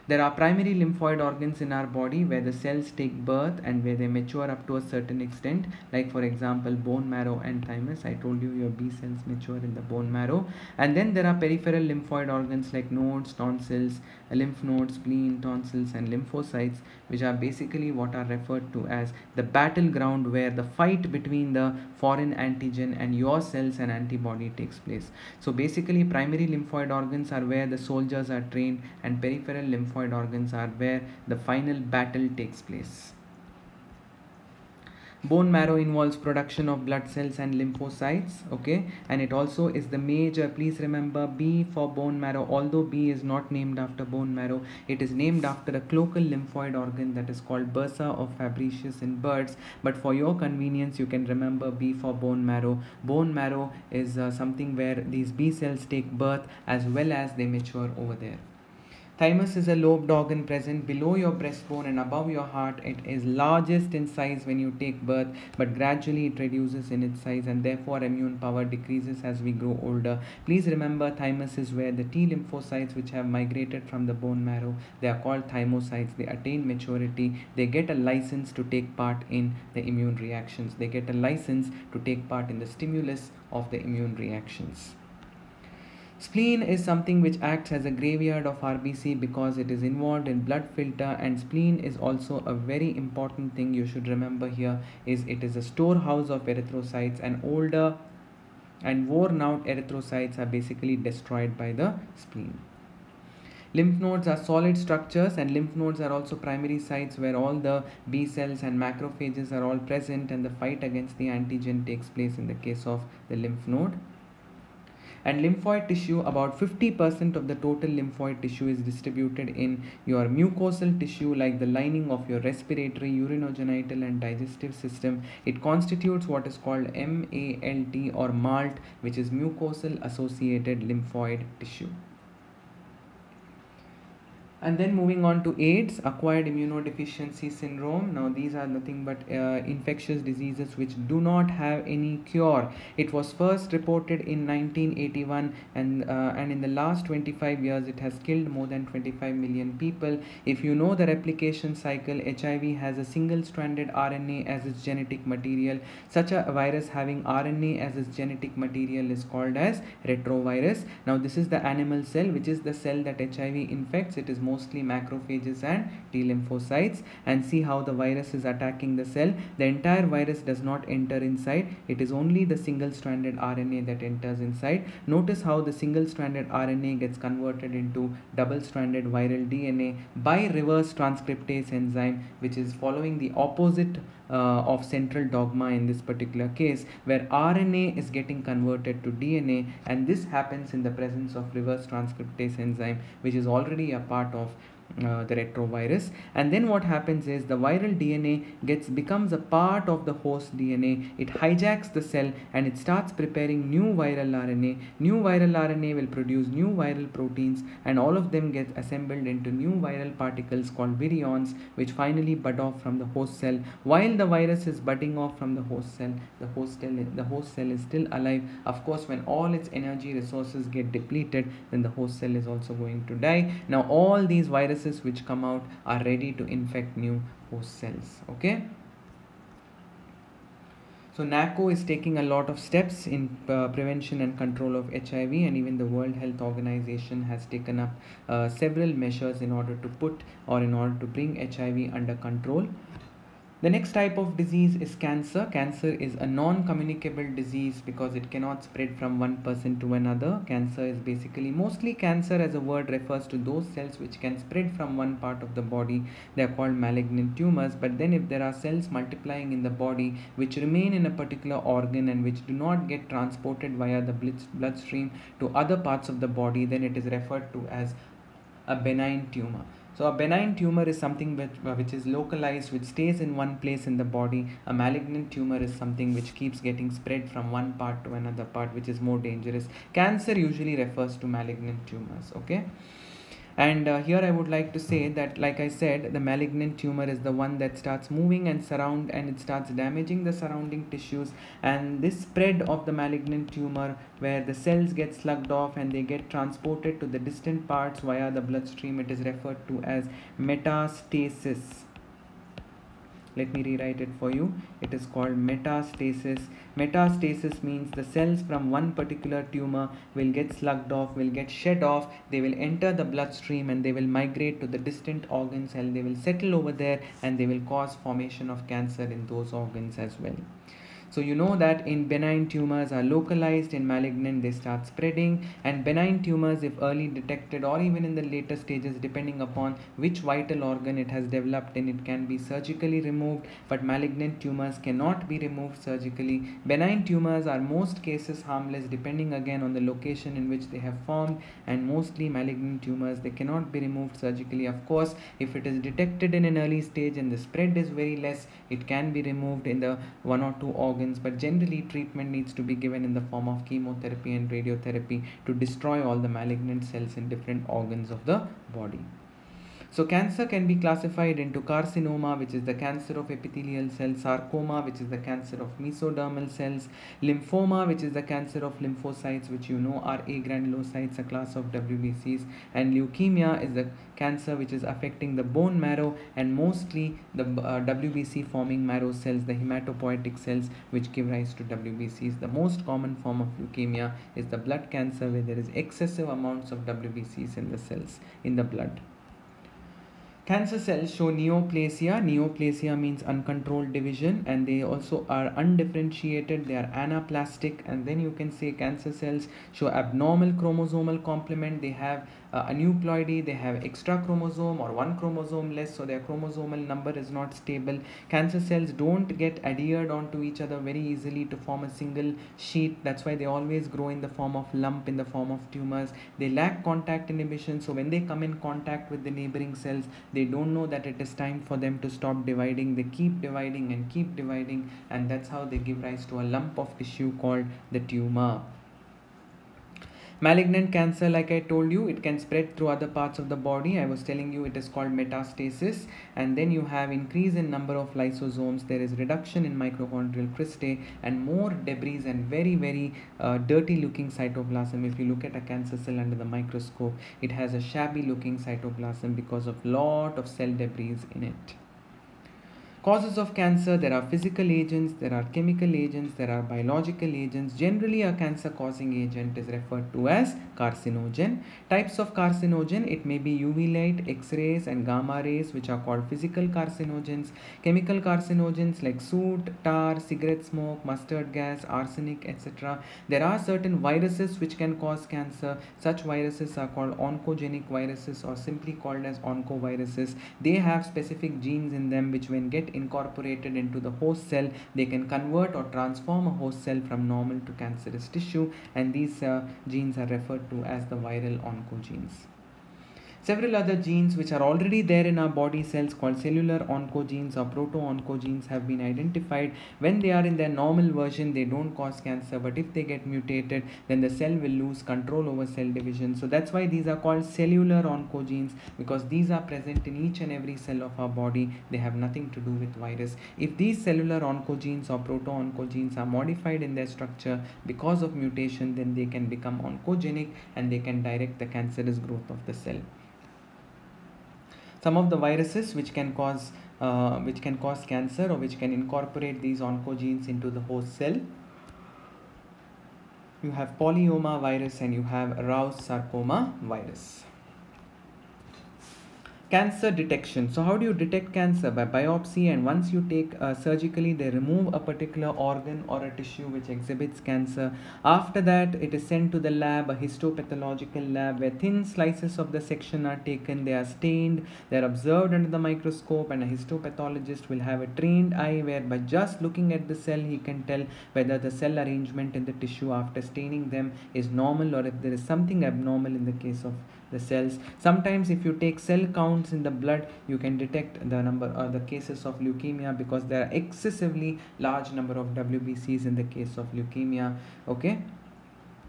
There are primary lymphoid organs in our body where the cells take birth and where they mature up to a certain extent, like for example bone marrow and thymus. I told you your B cells mature in the bone marrow. And then there are peripheral lymphoid organs like nodes, tonsils, lymph nodes, spleen, tonsils, and lymphocytes, which are basically what are referred to as the battleground where the fight between the foreign antigen and your cells and antibody takes place. So basically primary lymphoid organs are where the soldiers are trained, and peripheral lymphoid organs are where the final battle takes place. Bone marrow involves production of blood cells and lymphocytes, okay, and it also is the major, please remember B for bone marrow. Although B is not named after bone marrow, it is named after a cloacal lymphoid organ that is called bursa of Fabricius in birds, but for your convenience you can remember B for bone marrow. Bone marrow is something where these B cells take birth as well as they mature over there. Thymus is a lobed organ present below your breastbone and above your heart. It is largest in size when you take birth, but gradually it reduces in its size and therefore immune power decreases as we grow older. Please remember, thymus is where the T lymphocytes which have migrated from the bone marrow, they are called thymocytes. They attain maturity. They get a license to take part in the immune reactions. They get a license to take part in the stimulus of the immune reactions. Spleen is something which acts as a graveyard of RBC because it is involved in blood filter, and spleen is also a very important thing you should remember here is it is a storehouse of erythrocytes, and older and worn out erythrocytes are basically destroyed by the spleen. Lymph nodes are solid structures, and lymph nodes are also primary sites where all the B cells and macrophages are all present, and the fight against the antigen takes place in the case of the lymph node. And lymphoid tissue, about 50% of the total lymphoid tissue is distributed in your mucosal tissue, like the lining of your respiratory, urinogenital and digestive system. It constitutes what is called MALT or MALT, which is mucosal associated lymphoid tissue. And then moving on to AIDS, acquired immunodeficiency syndrome. Now these are nothing but infectious diseases which do not have any cure. It was first reported in 1981, and in the last 25 years it has killed more than 25 million people. If you know the replication cycle, HIV has a single-stranded RNA as its genetic material. Such a virus having RNA as its genetic material is called as retrovirus. Now this is the animal cell, which is the cell that HIV infects. It is mostly macrophages and T lymphocytes, and see how the virus is attacking the cell. The entire virus does not enter inside. It is only the single-stranded RNA that enters inside. Notice how the single-stranded RNA gets converted into double-stranded viral DNA by reverse transcriptase enzyme, which is following the opposite of central dogma in this particular case, where RNA is getting converted to DNA, and this happens in the presence of reverse transcriptase enzyme, which is already a part of the retrovirus. And then what happens is the viral DNA becomes a part of the host DNA. It hijacks the cell and it starts preparing new viral RNA. New viral RNA will produce new viral proteins, and all of them get assembled into new viral particles called virions, which finally bud off from the host cell. While the virus is budding off from the host cell, the host cell is still alive. Of course, when all its energy resources get depleted, then the host cell is also going to die. Now all these viruses which come out are ready to infect new host cells. Okay. So NACO is taking a lot of steps in prevention and control of HIV, and even the World Health Organization has taken up several measures in order to bring HIV under control. The next type of disease is cancer. Cancer is a non-communicable disease because it cannot spread from one person to another. Cancer is mostly cancer as a word refers to those cells which can spread from one part of the body. They are called malignant tumors. But then if there are cells multiplying in the body which remain in a particular organ and which do not get transported via the bloodstream to other parts of the body, then it is referred to as a benign tumor. So a benign tumor is something which is localized, which stays in one place in the body. A malignant tumor is something which keeps getting spread from one part to another part, which is more dangerous. Cancer usually refers to malignant tumors. Okay. And here I would like to say that, like I said, the malignant tumor is the one that starts moving and it starts damaging the surrounding tissues, and this spread of the malignant tumor where the cells get slugged off and they get transported to the distant parts via the bloodstream, it is referred to as metastasis. Let me rewrite it for you. It is called metastasis. Metastasis means the cells from one particular tumor will get slugged off, will get shed off, they will enter the bloodstream and they will migrate to the distant organs and they will settle over there and they will cause formation of cancer in those organs as well. So you know that in benign tumors are localized, in malignant they start spreading, and benign tumors, if early detected or even in the later stages, depending upon which vital organ it has developed in, it can be surgically removed, but malignant tumors cannot be removed surgically. Benign tumors are most cases harmless depending again on the location in which they have formed, and mostly malignant tumors, they cannot be removed surgically. Of course, if it is detected in an early stage and the spread is very less, it can be removed in the one or two organs, but generally treatment needs to be given in the form of chemotherapy and radiotherapy to destroy all the malignant cells in different organs of the body. So cancer can be classified into carcinoma, which is the cancer of epithelial cells, sarcoma, which is the cancer of mesodermal cells, lymphoma, which is the cancer of lymphocytes, which you know are agranulocytes, a class of WBCs, and leukemia is the cancer which is affecting the bone marrow and mostly the WBC forming marrow cells, the hematopoietic cells, which give rise to WBCs. The most common form of leukemia is the blood cancer, where there is excessive amounts of WBCs in the cells in the blood. Cancer cells show neoplasia. Neoplasia means uncontrolled division, and they also are undifferentiated. They are anaplastic, and then you can say cancer cells show abnormal chromosomal complement. They have aneuploidy, they have extra chromosome or one chromosome less, so their chromosomal number is not stable. Cancer cells don't get adhered onto each other very easily to form a single sheet. That's why they always grow in the form of lump, in the form of tumors. They lack contact inhibition, so when they come in contact with the neighboring cells, they don't know that it is time for them to stop dividing. They keep dividing and keep dividing, and that's how they give rise to a lump of tissue called the tumor. Malignant cancer, like I told you, it can spread through other parts of the body. I was telling you it is called metastasis, and then you have increase in number of lysosomes. There is reduction in mitochondrial cristae and more debris and very dirty looking cytoplasm. If you look at a cancer cell under the microscope, it has a shabby looking cytoplasm because of lot of cell debris in it. Causes of cancer: there are physical agents, there are chemical agents, there are biological agents. Generally, a cancer causing agent is referred to as carcinogen. Types of carcinogen: it may be UV light, X-rays and gamma rays, which are called physical carcinogens. Chemical carcinogens like soot, tar, cigarette smoke, mustard gas, arsenic, etc. There are certain viruses which can cause cancer. Such viruses are called oncogenic viruses, or simply called as oncoviruses. They have specific genes in them which, when get incorporated into the host cell, they can convert or transform a host cell from normal to cancerous tissue, and these genes are referred to as the viral oncogenes. Several other genes which are already there in our body cells, called cellular oncogenes or proto-oncogenes, have been identified. When they are in their normal version, they don't cause cancer, but if they get mutated, then the cell will lose control over cell division. So that's why these are called cellular oncogenes, because these are present in each and every cell of our body. They have nothing to do with virus. If these cellular oncogenes or proto-oncogenes are modified in their structure because of mutation, then they can become oncogenic and they can direct the cancerous growth of the cell. Some of the viruses which can cause cancer, or which can incorporate these oncogenes into the host cell: you have polyoma virus and you have Rous sarcoma virus. Cancer detection. So how do you detect cancer? By biopsy, and once you take surgically, they remove a particular organ or a tissue which exhibits cancer. After that, it is sent to the lab, a histopathological lab, where thin slices of the section are taken. They are stained, they are observed under the microscope, and a histopathologist will have a trained eye where, by just looking at the cell, he can tell whether the cell arrangement in the tissue after staining them is normal, or if there is something abnormal in the case of the cells. Sometimes if you take cell counts in the blood, you can detect the number or the cases of leukemia, because there are excessively large number of WBCs in the case of leukemia. Okay,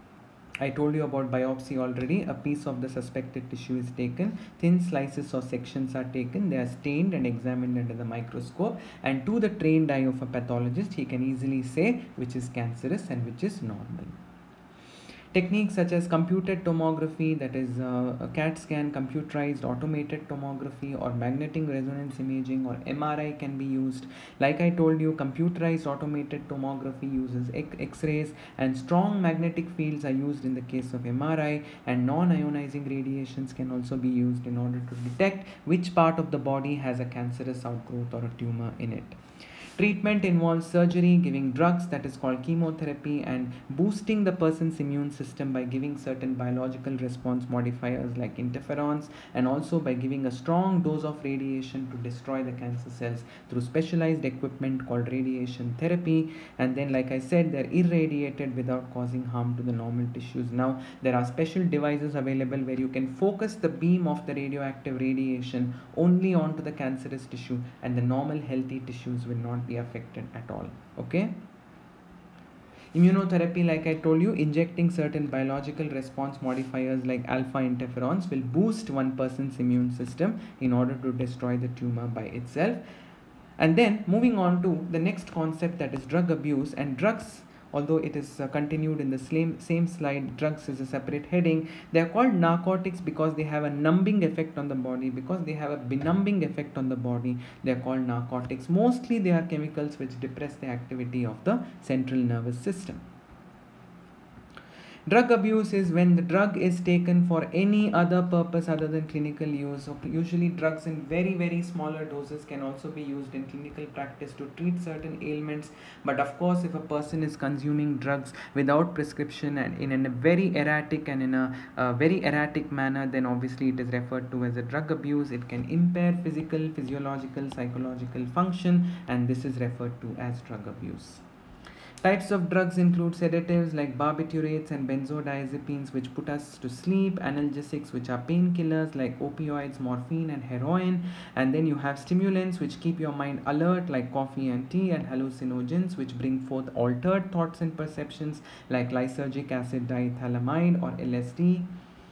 I told you about biopsy already. A piece of the suspected tissue is taken, thin slices or sections are taken, they are stained and examined under the microscope, and to the trained eye of a pathologist, he can easily say which is cancerous and which is normal. Techniques such as computed tomography, that is a CAT scan, computerized automated tomography, or magnetic resonance imaging or MRI can be used. Like I told you, computerized automated tomography uses X-rays, and strong magnetic fields are used in the case of MRI, and non-ionizing radiations can also be used in order to detect which part of the body has a cancerous outgrowth or a tumor in it. Treatment involves surgery, giving drugs, that is called chemotherapy, and boosting the person's immune system by giving certain biological response modifiers like interferons, and also by giving a strong dose of radiation to destroy the cancer cells through specialized equipment called radiation therapy. And then, like I said, they're irradiated without causing harm to the normal tissues. Now, there are special devices available where you can focus the beam of the radioactive radiation only onto the cancerous tissue, and the normal healthy tissues will not be affected at all. Okay. Immunotherapy, like I told you, injecting certain biological response modifiers like alpha interferons will boost one person's immune system in order to destroy the tumor by itself. And then moving on to the next concept, that is drug abuse. And drugs, although it is continued in the same slide, drugs is a separate heading. They are called narcotics because they have a numbing effect on the body. Because they have a benumbing effect on the body, they are called narcotics. Mostly they are chemicals which depress the activity of the central nervous system. Drug abuse is when the drug is taken for any other purpose other than clinical use. So usually drugs in very smaller doses can also be used in clinical practice to treat certain ailments. But of course, if a person is consuming drugs without prescription and in a very erratic and in a very erratic manner, then obviously it is referred to as a drug abuse. It can impair physical, physiological, psychological function, and this is referred to as drug abuse. Types of drugs include sedatives like barbiturates and benzodiazepines, which put us to sleep, analgesics, which are painkillers like opioids, morphine, and heroin, and then you have stimulants, which keep your mind alert like coffee and tea, and hallucinogens, which bring forth altered thoughts and perceptions like lysergic acid diethylamide or LSD.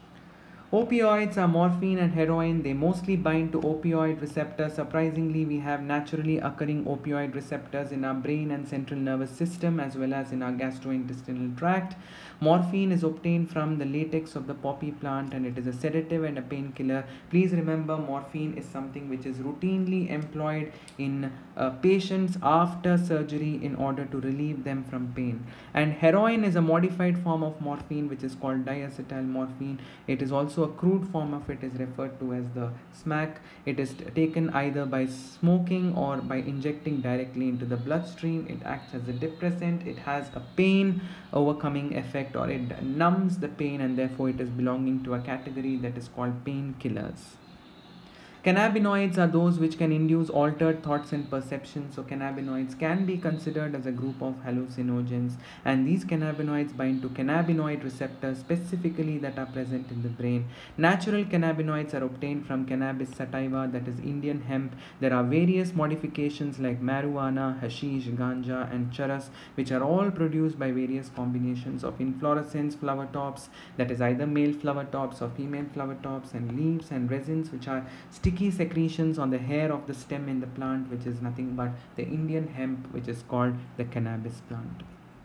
Opioids are morphine and heroin. They mostly bind to opioid receptors. Surprisingly, we have naturally occurring opioid receptors in our brain and central nervous system as well as in our gastrointestinal tract. Morphine is obtained from the latex of the poppy plant, and it is a sedative and a painkiller. Please remember, morphine is something which is routinely employed in patients after surgery in order to relieve them from pain. And heroin is a modified form of morphine which is called diacetyl morphine. It is also a crude form of it, is referred to as the smack. It is taken either by smoking or by injecting directly into the bloodstream. It acts as a depressant. It has a pain overcoming effect, or it numbs the pain, and therefore it is belonging to a category that is called painkillers. Cannabinoids are those which can induce altered thoughts and perceptions. So cannabinoids can be considered as a group of hallucinogens, and these cannabinoids bind to cannabinoid receptors specifically that are present in the brain. Natural cannabinoids are obtained from cannabis sativa, that is Indian hemp. There are various modifications like marijuana, hashish, ganja, and charas, which are all produced by various combinations of inflorescence flower tops, that is either male flower tops or female flower tops, and leaves and resins, which are sticky secretions on the hair of the stem in the plant, which is nothing but the Indian hemp, which is called the cannabis plant.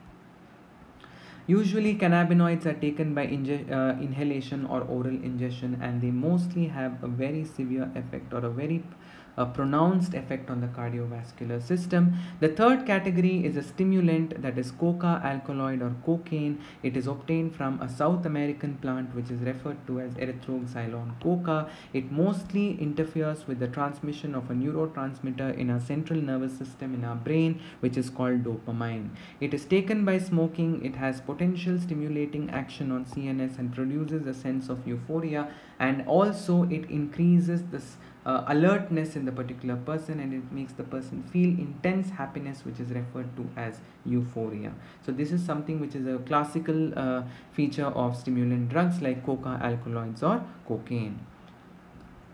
Usually cannabinoids are taken by inhalation or oral ingestion, and they mostly have a very severe effect or a very pronounced effect on the cardiovascular system. The third category is a stimulant, that is coca alkaloid or cocaine. It is obtained from a South American plant which is referred to as Erythroxylon coca. It mostly interferes with the transmission of a neurotransmitter in our central nervous system in our brain, which is called dopamine. It is taken by smoking. It has potential stimulating action on CNS and produces a sense of euphoria, and also it increases this alertness in the particular person, and it makes the person feel intense happiness, which is referred to as euphoria. So this is something which is a classical feature of stimulant drugs like coca alkaloids or cocaine.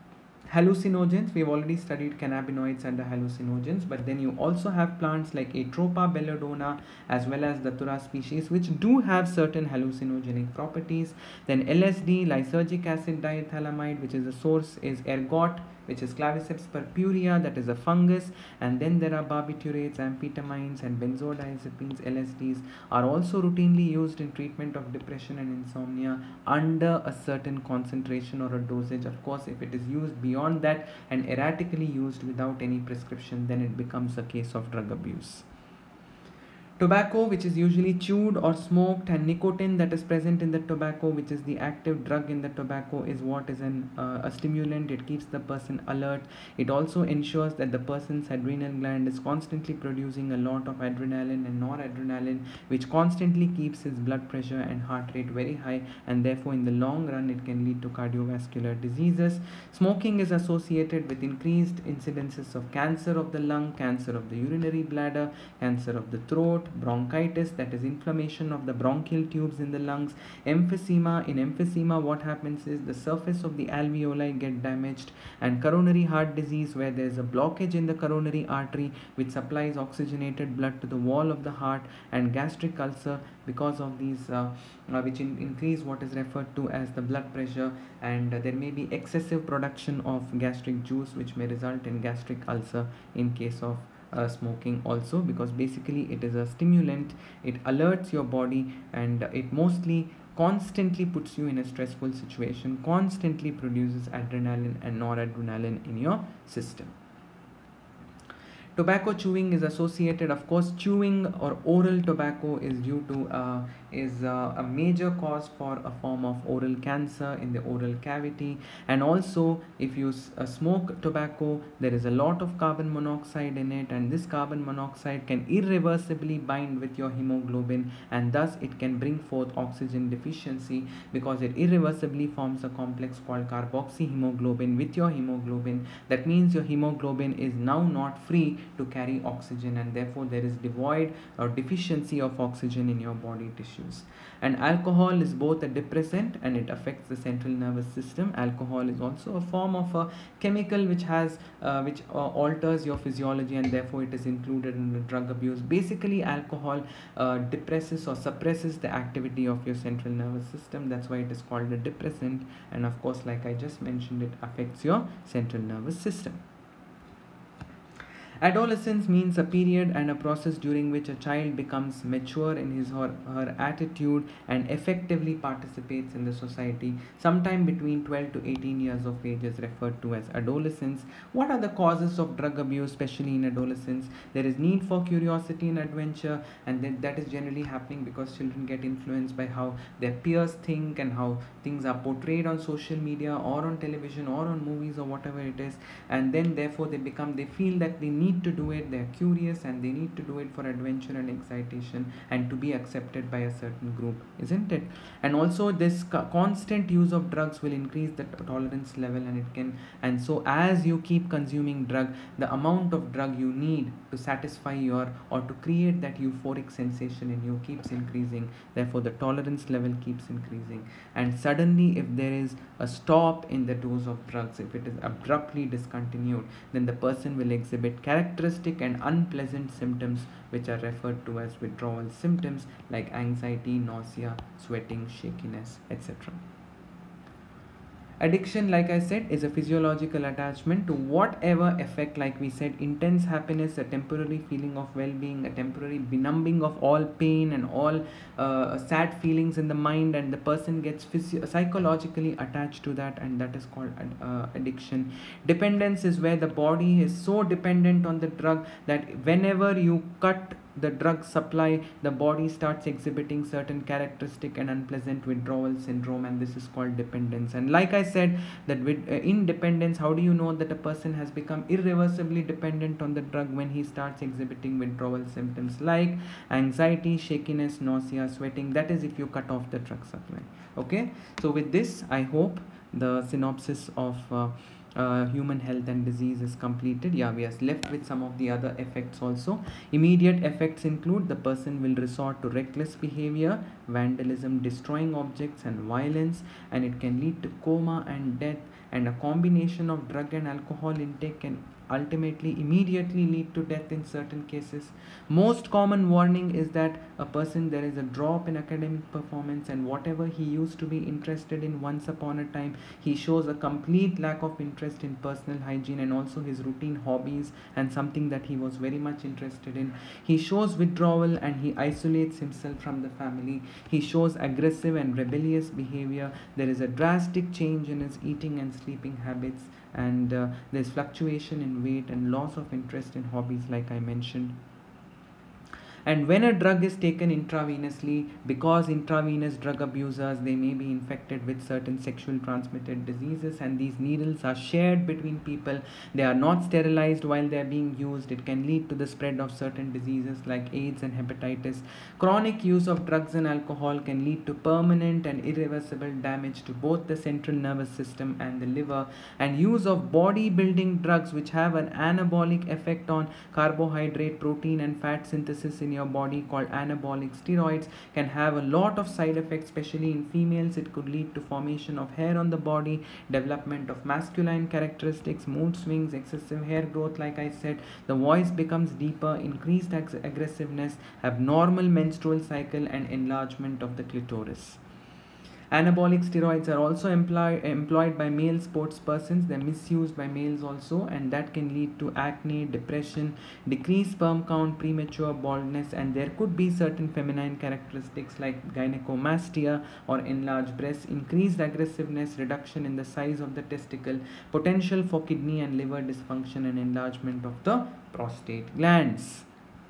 Hallucinogens, we've already studied cannabinoids and the hallucinogens, but then you also have plants like Atropa belladonna as well as the Datura species, which do have certain hallucinogenic properties. Then LSD, lysergic acid diethylamide, which is the source is ergot, which is Claviceps purpurea, that is a fungus. And then there are barbiturates, amphetamines, and benzodiazepines. LSDs are also routinely used in treatment of depression and insomnia under a certain concentration or a dosage. Of course, if it is used beyond that and erratically used without any prescription, then it becomes a case of drug abuse. Tobacco, which is usually chewed or smoked, and nicotine that is present in the tobacco, which is the active drug in the tobacco, is what is a stimulant. It keeps the person alert. It also ensures that the person's adrenal gland is constantly producing a lot of adrenaline and noradrenaline, which constantly keeps his blood pressure and heart rate very high, and therefore in the long run it can lead to cardiovascular diseases. Smoking is associated with increased incidences of cancer of the lung, cancer of the urinary bladder, cancer of the throat, bronchitis, that is inflammation of the bronchial tubes in the lungs, emphysema. In emphysema, what happens is the surface of the alveoli get damaged, and coronary heart disease, where there is a blockage in the coronary artery which supplies oxygenated blood to the wall of the heart, and gastric ulcer because of these which increase what is referred to as the blood pressure, and there may be excessive production of gastric juice, which may result in gastric ulcer in case of smoking also, because basically it is a stimulant. It alerts your body, and it mostly constantly puts you in a stressful situation, constantly produces adrenaline and noradrenaline in your system. Tobacco chewing is associated, of course, chewing or oral tobacco is due to a major cause for a form of oral cancer in the oral cavity. And also, if you smoke tobacco, there is a lot of carbon monoxide in it, and this carbon monoxide can irreversibly bind with your hemoglobin, and thus it can bring forth oxygen deficiency, because it irreversibly forms a complex called carboxyhemoglobin with your hemoglobin. That means your hemoglobin is now not free to carry oxygen, and therefore there is devoid or deficiency of oxygen in your body tissues. And alcohol is both a depressant and it affects the central nervous system. Alcohol is also a form of a chemical which alters your physiology, and therefore it is included in the drug abuse. Basically, alcohol depresses or suppresses the activity of your central nervous system. That's why it is called a depressant, and of course, like I just mentioned, it affects your central nervous system. Adolescence means a period and a process during which a child becomes mature in his or her attitude and effectively participates in the society. Sometime between 12 to 18 years of age is referred to as adolescence. What are the causes of drug abuse, especially in adolescence? There is need for curiosity and adventure, and that is generally happening because children get influenced by how their peers think and how things are portrayed on social media or on television or on movies or whatever it is, and then therefore they feel that they need to do it, they're curious, and they need to do it for adventure and excitation and to be accepted by a certain group, isn't it? And also this constant use of drugs will increase the tolerance level, and so as you keep consuming drug, the amount of drug you need to satisfy or to create that euphoric sensation in you keeps increasing. Therefore the tolerance level keeps increasing, and suddenly if there is a stop in the dose of drugs, if it is abruptly discontinued, then the person will exhibit characteristic and unpleasant symptoms which are referred to as withdrawal symptoms like anxiety, nausea, sweating, shakiness, etc. Addiction, like I said, is a physiological attachment to whatever effect, like we said, intense happiness, a temporary feeling of well-being, a temporary benumbing of all pain and all sad feelings in the mind, and the person gets psychologically attached to that, and that is called addiction. Dependence is where the body is so dependent on the drug that whenever you cut the drug supply, the body starts exhibiting certain characteristic and unpleasant withdrawal syndrome, and this is called dependence. And like I said, that with independence, how do you know that a person has become irreversibly dependent on the drug? When he starts exhibiting withdrawal symptoms like anxiety, shakiness, nausea, sweating. That is if you cut off the drug supply. Okay, so with this, I hope the synopsis of human health and disease is completed. Yeah, we are left with some of the other effects also. Immediate effects include the person will resort to reckless behavior, vandalism, destroying objects, and violence, and it can lead to coma and death. and a combination of drug and alcohol intake can ultimately immediately lead to death in certain cases. Most common warning is that a person, there is a drop in academic performance, and whatever he used to be interested in once upon a time, he shows a complete lack of interest in personal hygiene and also his routine hobbies and something that he was very much interested in. He shows withdrawal and he isolates himself from the family. He shows aggressive and rebellious behavior. There is a drastic change in his eating and sleeping habits, and there's fluctuation in weight and loss of interest in hobbies, like I mentioned. And when a drug is taken intravenously, because intravenous drug abusers, they may be infected with certain sexual transmitted diseases, and these needles are shared between people. They are not sterilized while they are being used. It can lead to the spread of certain diseases like AIDS and hepatitis. Chronic use of drugs and alcohol can lead to permanent and irreversible damage to both the central nervous system and the liver. And use of bodybuilding drugs, which have an anabolic effect on carbohydrate, protein and fat synthesis in your body, called anabolic steroids, can have a lot of side effects, especially in females. It could lead to formation of hair on the body, development of masculine characteristics, mood swings, excessive hair growth, like I said, the voice becomes deeper, increased aggressiveness, abnormal menstrual cycle, and enlargement of the clitoris. Anabolic steroids are also employed by male sports persons. They're misused by males also, and that can lead to acne, depression, decreased sperm count, premature baldness, and there could be certain feminine characteristics like gynecomastia or enlarged breasts, increased aggressiveness, reduction in the size of the testicle, potential for kidney and liver dysfunction, and enlargement of the prostate glands.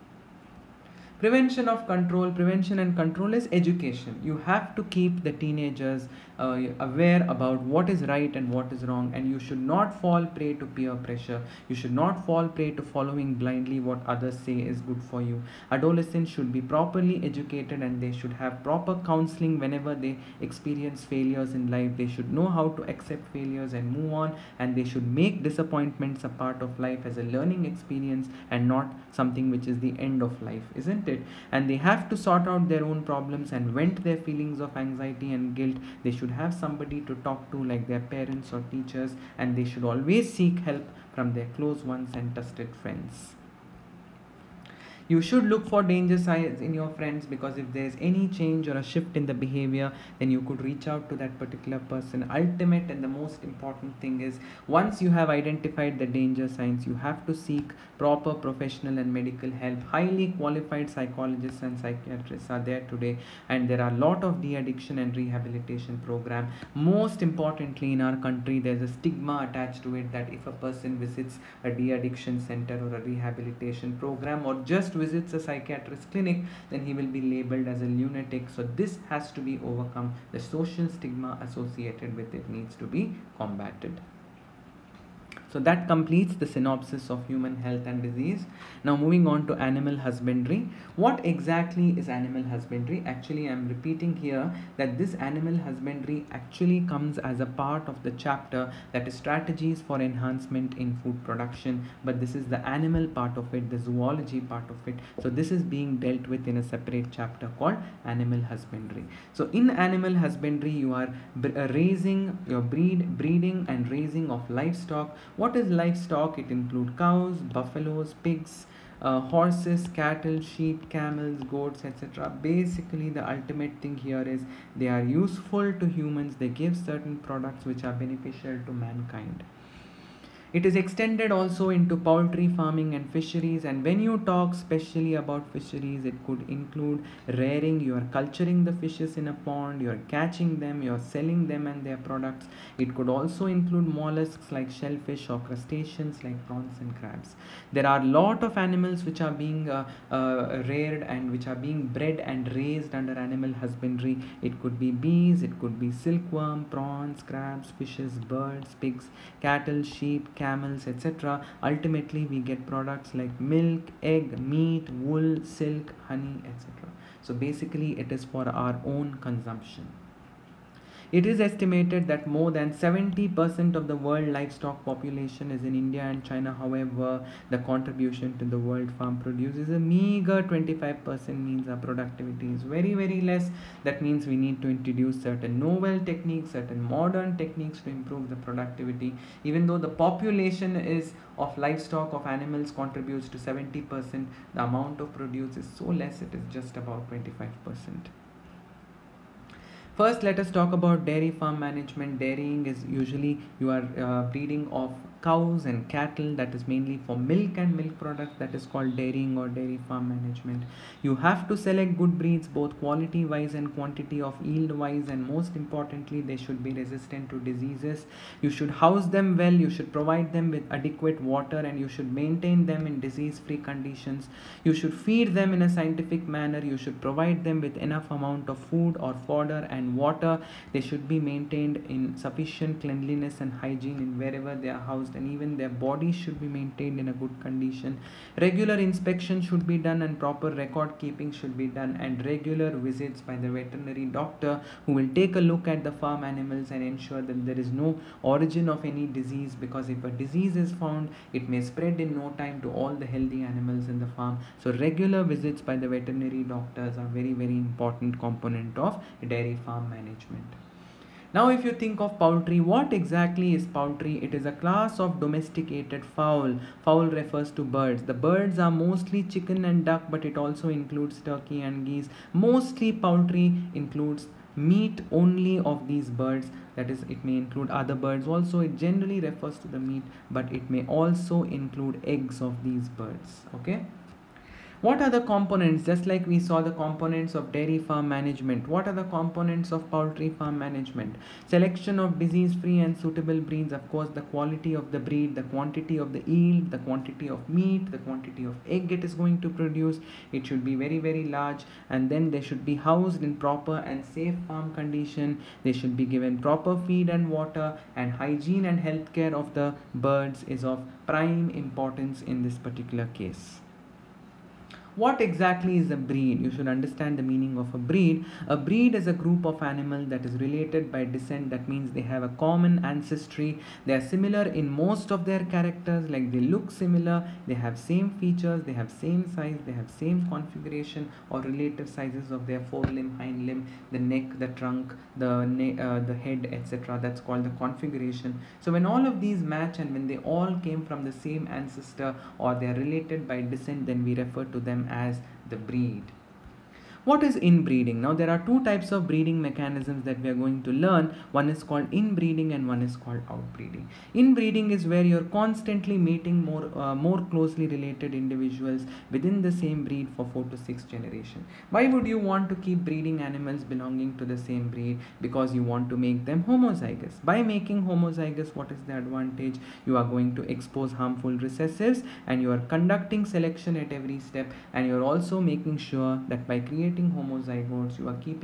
Prevention and control is education. You have to keep the teenagers aware about what is right and what is wrong, and you should not fall prey to peer pressure. You should not fall prey to following blindly what others say is good for you. Adolescents should be properly educated, and they should have proper counseling whenever they experience failures in life. They should know how to accept failures and move on, and they should make disappointments a part of life as a learning experience and not something which is the end of life, isn't it? And they have to sort out their own problems and vent their feelings of anxiety and guilt. They should have somebody to talk to, like their parents or teachers, and they should always seek help from their close ones and trusted friends. You should look for danger signs in your friends, because if there's any change or a shift in the behavior, then you could reach out to that particular person. Ultimate and the most important thing is, once you have identified the danger signs, you have to seek proper professional and medical help. Highly qualified psychologists and psychiatrists are there today, and there are a lot of de-addiction and rehabilitation program. Most importantly, in our country, there's a stigma attached to it that if a person visits a de-addiction center or a rehabilitation program, or just visits a psychiatrist clinic, then he will be labeled as a lunatic. So this has to be overcome. The social stigma associated with it needs to be combated. So that completes the synopsis of human health and disease. Now moving on to animal husbandry. What exactly is animal husbandry? Actually, I am repeating here that this animal husbandry actually comes as a part of the chapter that is strategies for enhancement in food production, but this is the animal part of it, the zoology part of it. So this is being dealt with in a separate chapter called animal husbandry. So in animal husbandry, you are raising your breeding and raising of livestock. What is livestock? It includes cows, buffaloes, pigs, horses, cattle, sheep, camels, goats, etc. Basically, the ultimate thing here is they are useful to humans. They give certain products which are beneficial to mankind. It is extended also into poultry farming and fisheries, and when you talk specially about fisheries, it could include rearing. You are culturing the fishes in a pond, you are catching them, you are selling them and their products. It could also include mollusks like shellfish or crustaceans like prawns and crabs. There are a lot of animals which are being reared and which are being bred and raised under animal husbandry. It could be bees, it could be silkworm, prawns, crabs, fishes, birds, pigs, cattle, sheep, camels, etc. Ultimately, we get products like milk, egg, meat, wool, silk, honey, etc. So basically, it is for our own consumption. It is estimated that more than 70% of the world livestock population is in India and China. However, the contribution to the world farm produce is a meager 25%, means our productivity is very, very less. That means we need to introduce certain novel techniques, certain modern techniques to improve the productivity. Even though the population is of livestock, of animals, contributes to 70%, the amount of produce is so less, it is just about 25%. First, let us talk about dairy farm management. Dairying is usually you are breeding of cows and cattle, that is mainly for milk and milk products, that is called dairying or dairy farm management. You have to select good breeds, both quality wise and quantity of yield wise, and most importantly they should be resistant to diseases. You should house them well, you should provide them with adequate water, and you should maintain them in disease free conditions. You should feed them in a scientific manner. You should provide them with enough amount of food or fodder and water. They should be maintained in sufficient cleanliness and hygiene in wherever they are housed, and even their bodies should be maintained in a good condition. Regular inspection should be done and proper record keeping should be done, and regular visits by the veterinary doctor who will take a look at the farm animals and ensure that there is no origin of any disease, because if a disease is found, it may spread in no time to all the healthy animals in the farm. So regular visits by the veterinary doctors are very, very important component of dairy farm management. Now, if you think of poultry, what exactly is poultry? It is a class of domesticated fowl. Fowl refers to birds. The birds are mostly chicken and duck, but it also includes turkey and geese. Mostly poultry includes meat only of these birds, that is, it may include other birds also. It generally refers to the meat, but it may also include eggs of these birds. Okay. What are the components? Just like we saw the components of dairy farm management, what are the components of poultry farm management? Selection of disease free and suitable breeds, of course, the quality of the breed, the quantity of the yield, the quantity of meat, the quantity of egg it is going to produce. It should be very, very large, and then they should be housed in proper and safe farm condition. They should be given proper feed and water, and hygiene and health care of the birds is of prime importance in this particular case. What exactly is a breed? You should understand the meaning of a breed. A breed is a group of animals that is related by descent. That means they have a common ancestry. They are similar in most of their characters, like they look similar, they have same features, they have same size, they have same configuration or relative sizes of their forelimb, hind limb, the neck, the trunk, the head, etc. That's called the configuration. So when all of these match and when they all came from the same ancestor or they are related by descent, then we refer to them as the breed. What is inbreeding? Now there are two types of breeding mechanisms that we are going to learn. One is called inbreeding and one is called outbreeding. Inbreeding is where you're constantly mating more closely related individuals within the same breed for 4 to 6 generations. Why would you want to keep breeding animals belonging to the same breed? Because you want to make them homozygous. By making homozygous, what is the advantage? You are going to expose harmful recessives, and you are conducting selection at every step, and you are also making sure that by creating homozygotes,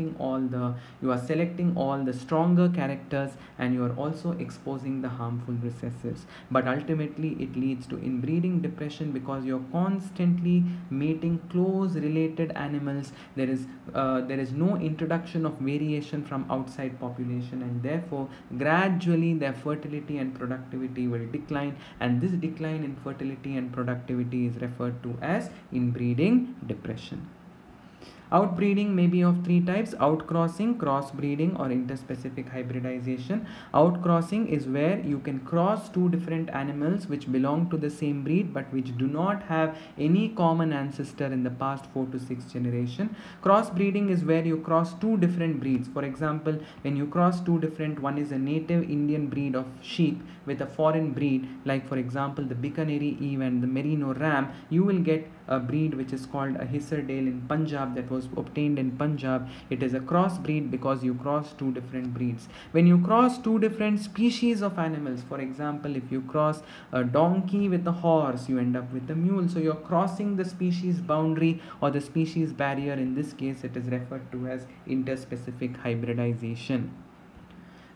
you are selecting all the stronger characters, and you are also exposing the harmful recessives. But ultimately it leads to inbreeding depression, because you're constantly mating close related animals. There is no introduction of variation from outside population, and therefore gradually their fertility and productivity will decline, and this decline in fertility and productivity is referred to as inbreeding depression. Outbreeding may be of three types: outcrossing, crossbreeding, or interspecific hybridization. Outcrossing is where you can cross two different animals which belong to the same breed but which do not have any common ancestor in the past 4 to 6 generations. Crossbreeding is where you cross two different breeds. For example, when you cross two different, one is a native Indian breed of sheep with a foreign breed, like for example the Bikaneri Eve and the Merino Ram, you will get a breed which is called a Hisardale in Punjab, that was obtained in Punjab. It is a cross breed because you cross two different breeds. When you cross two different species of animals, for example, if you cross a donkey with a horse, you end up with a mule. So you're crossing the species boundary or the species barrier. In this case, it is referred to as interspecific hybridization.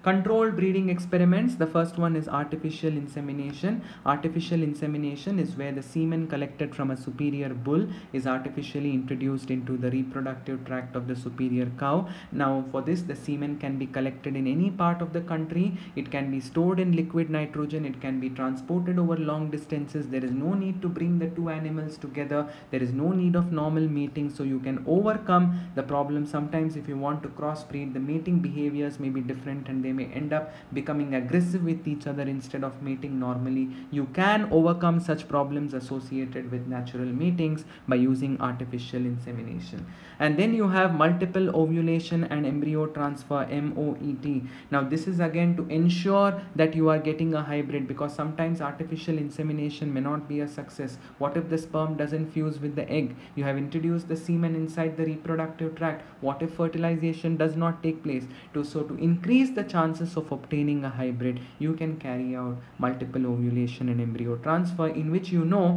Controlled breeding experiments. The first one is artificial insemination. Artificial insemination is where the semen collected from a superior bull is artificially introduced into the reproductive tract of the superior cow. Now for this, the semen can be collected in any part of the country. It can be stored in liquid nitrogen. It can be transported over long distances. There is no need to bring the two animals together. There is no need of normal mating, so you can overcome the problem. Sometimes if you want to crossbreed, the mating behaviors may be different and they may end up becoming aggressive with each other instead of mating normally. You can overcome such problems associated with natural matings by using artificial insemination. And then you have multiple ovulation and embryo transfer, MOET. Now this is again to ensure that you are getting a hybrid, because sometimes artificial insemination may not be a success. What if the sperm doesn't fuse with the egg? You have introduced the semen inside the reproductive tract. What if fertilization does not take place? So to increase the chances of obtaining a hybrid, you can carry out multiple ovulation and embryo transfer, in which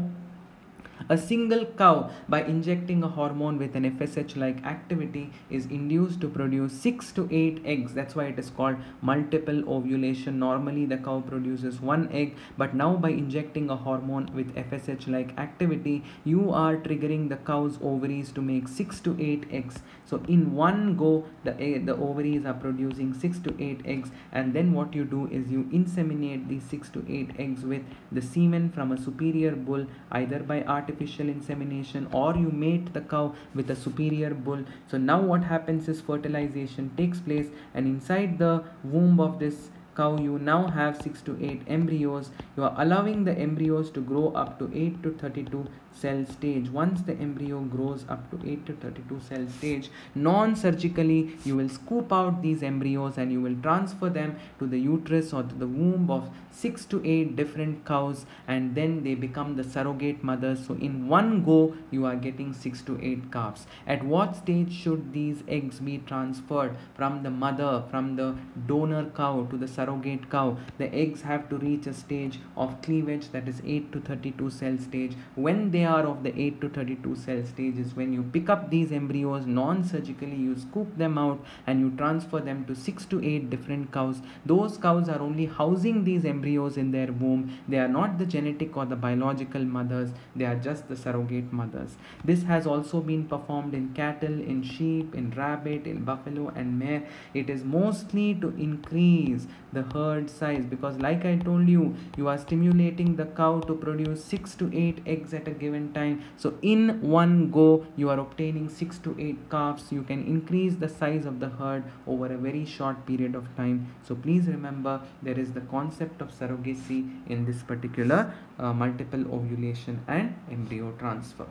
a single cow, by injecting a hormone with an FSH-like activity, is induced to produce 6 to 8 eggs. That's why it is called multiple ovulation. Normally the cow produces one egg, but now by injecting a hormone with FSH-like activity, you are triggering the cow's ovaries to make 6 to 8 eggs. So in one go, the ovaries are producing 6 to 8 eggs, and then what you do is you inseminate these 6 to 8 eggs with the semen from a superior bull, either by artificial insemination, or you mate the cow with a superior bull. So now what happens is fertilization takes place, and inside the womb of this cow you now have 6 to 8 embryos. You are allowing the embryos to grow up to 8 to 32 cell stage. Once the embryo grows up to 8 to 32 cell stage, non-surgically you will scoop out these embryos and you will transfer them to the uterus or to the womb of 6 to 8 different cows, and then they become the surrogate mothers. So in one go you are getting 6 to 8 calves. At what stage should these eggs be transferred from the mother, from the donor cow to the surrogate cow? The eggs have to reach a stage of cleavage, that is 8 to 32 cell stage. When they are of the 8 to 32 cell stage is when you pick up these embryos non-surgically, you scoop them out and you transfer them to 6 to 8 different cows. Those cows are only housing these embryos in their womb. They are not the genetic or the biological mothers, they are just the surrogate mothers. This has also been performed in cattle, in sheep, in rabbit, in buffalo and mare. It is mostly to increase the herd size, because like I told you, you are stimulating the cow to produce 6 to 8 eggs at a given time. So in one go you are obtaining 6 to 8 calves. You can increase the size of the herd over a very short period of time. So please remember, there is the concept of surrogacy in this particular multiple ovulation and embryo transfer.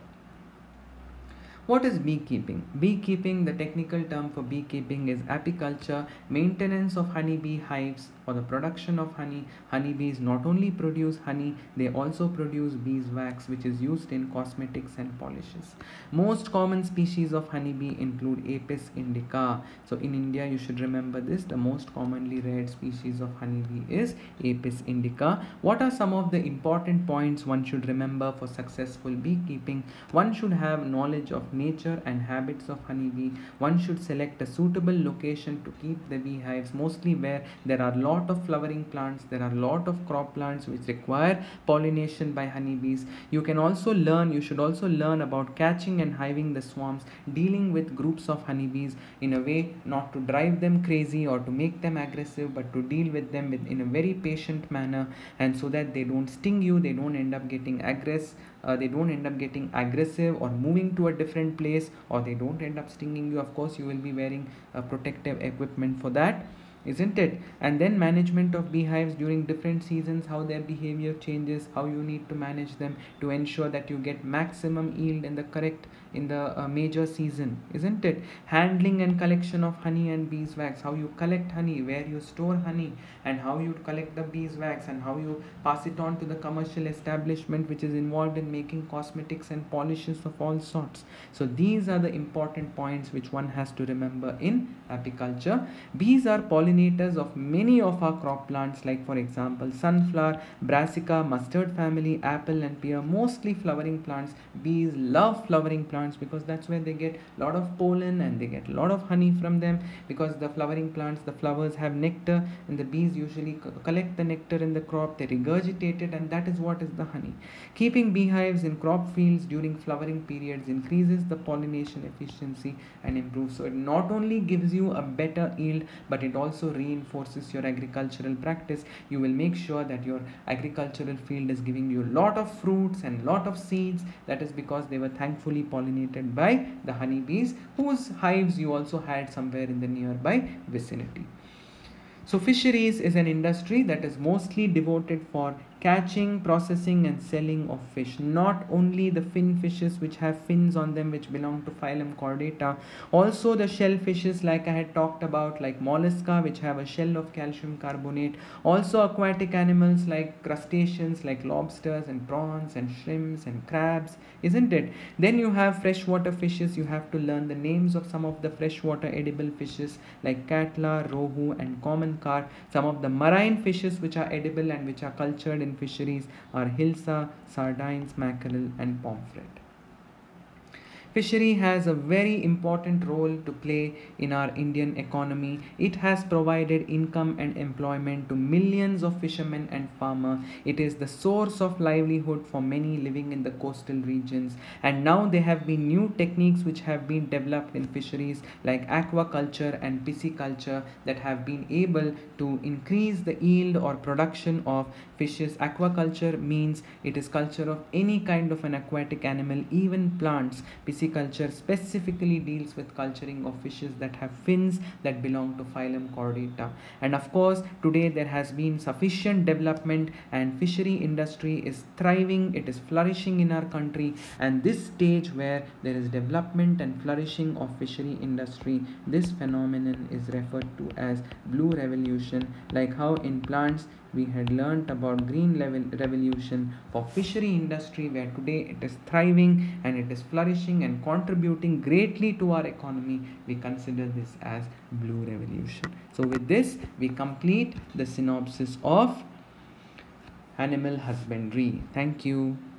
What is beekeeping? Beekeeping, the technical term for beekeeping is apiculture, maintenance of honeybee hives or the production of honey. Honeybees not only produce honey, they also produce beeswax, which is used in cosmetics and polishes. Most common species of honeybee include Apis indica. So in India, you should remember this, the most commonly reared species of honeybee is Apis indica. What are some of the important points one should remember for successful beekeeping? One should have knowledge of nature and habits of honeybee. One should select a suitable location to keep the beehives, mostly where there are lot of flowering plants, there are lot of crop plants which require pollination by honeybees. You should also learn about catching and hiving the swarms, dealing with groups of honeybees in a way not to drive them crazy or to make them aggressive, but to deal with them in a very patient manner, and so that they don't sting you, they don't end up getting aggressive or moving to a different place, or they don't end up stinging you. Of course you will be wearing protective equipment for that, isn't it? And then management of beehives during different seasons, how their behavior changes, how you need to manage them to ensure that you get maximum yield in the major season, isn't it? Handling and collection of honey and beeswax, how you collect honey, where you store honey, and how you collect the beeswax, and how you pass it on to the commercial establishment which is involved in making cosmetics and polishes of all sorts. So these are the important points which one has to remember in apiculture. Bees are pollinators of many of our crop plants, like for example sunflower, brassica, mustard family, apple and pear, mostly flowering plants. Bees love flowering plants plants, because that's where they get a lot of pollen and they get a lot of honey from them, because the flowering plants, the flowers have nectar, and the bees usually collect the nectar in the crop, they regurgitate it, and that is what is the honey. Keeping beehives in crop fields during flowering periods increases the pollination efficiency and improves. So it not only gives you a better yield, but it also reinforces your agricultural practice. You will make sure that your agricultural field is giving you a lot of fruits and lot of seeds. That is because they were thankfully pollinated by the honeybees, whose hives you also had somewhere in the nearby vicinity. So fisheries is an industry that is mostly devoted for catching, processing and selling of fish. Not only the fin fishes which have fins on them, which belong to phylum Chordata, also the shell fishes like I had talked about, like mollusca, which have a shell of calcium carbonate. Also aquatic animals like crustaceans like lobsters and prawns and shrimps and crabs, isn't it? Then you have freshwater fishes. You have to learn the names of some of the freshwater edible fishes like catla, rohu and common carp. Some of the marine fishes which are edible and which are cultured in fisheries are hilsa, sardines, mackerel and pomfret. Fishery has a very important role to play in our Indian economy. It has provided income and employment to millions of fishermen and farmers. It is the source of livelihood for many living in the coastal regions. And now there have been new techniques which have been developed in fisheries like aquaculture and pisciculture that have been able to increase the yield or production of fishes. Aquaculture means it is culture of any kind of an aquatic animal, even plants. Pisciculture specifically deals with culturing of fishes that have fins that belong to phylum Chordata. And of course, today there has been sufficient development and fishery industry is thriving, it is flourishing in our country. And this stage where there is development and flourishing of fishery industry, this phenomenon is referred to as blue revolution. Like how in plants we had learnt about green revolution, for fishery industry where today it is thriving and it is flourishing and contributing greatly to our economy, we consider this as blue revolution. So with this we complete the synopsis of animal husbandry. Thank you.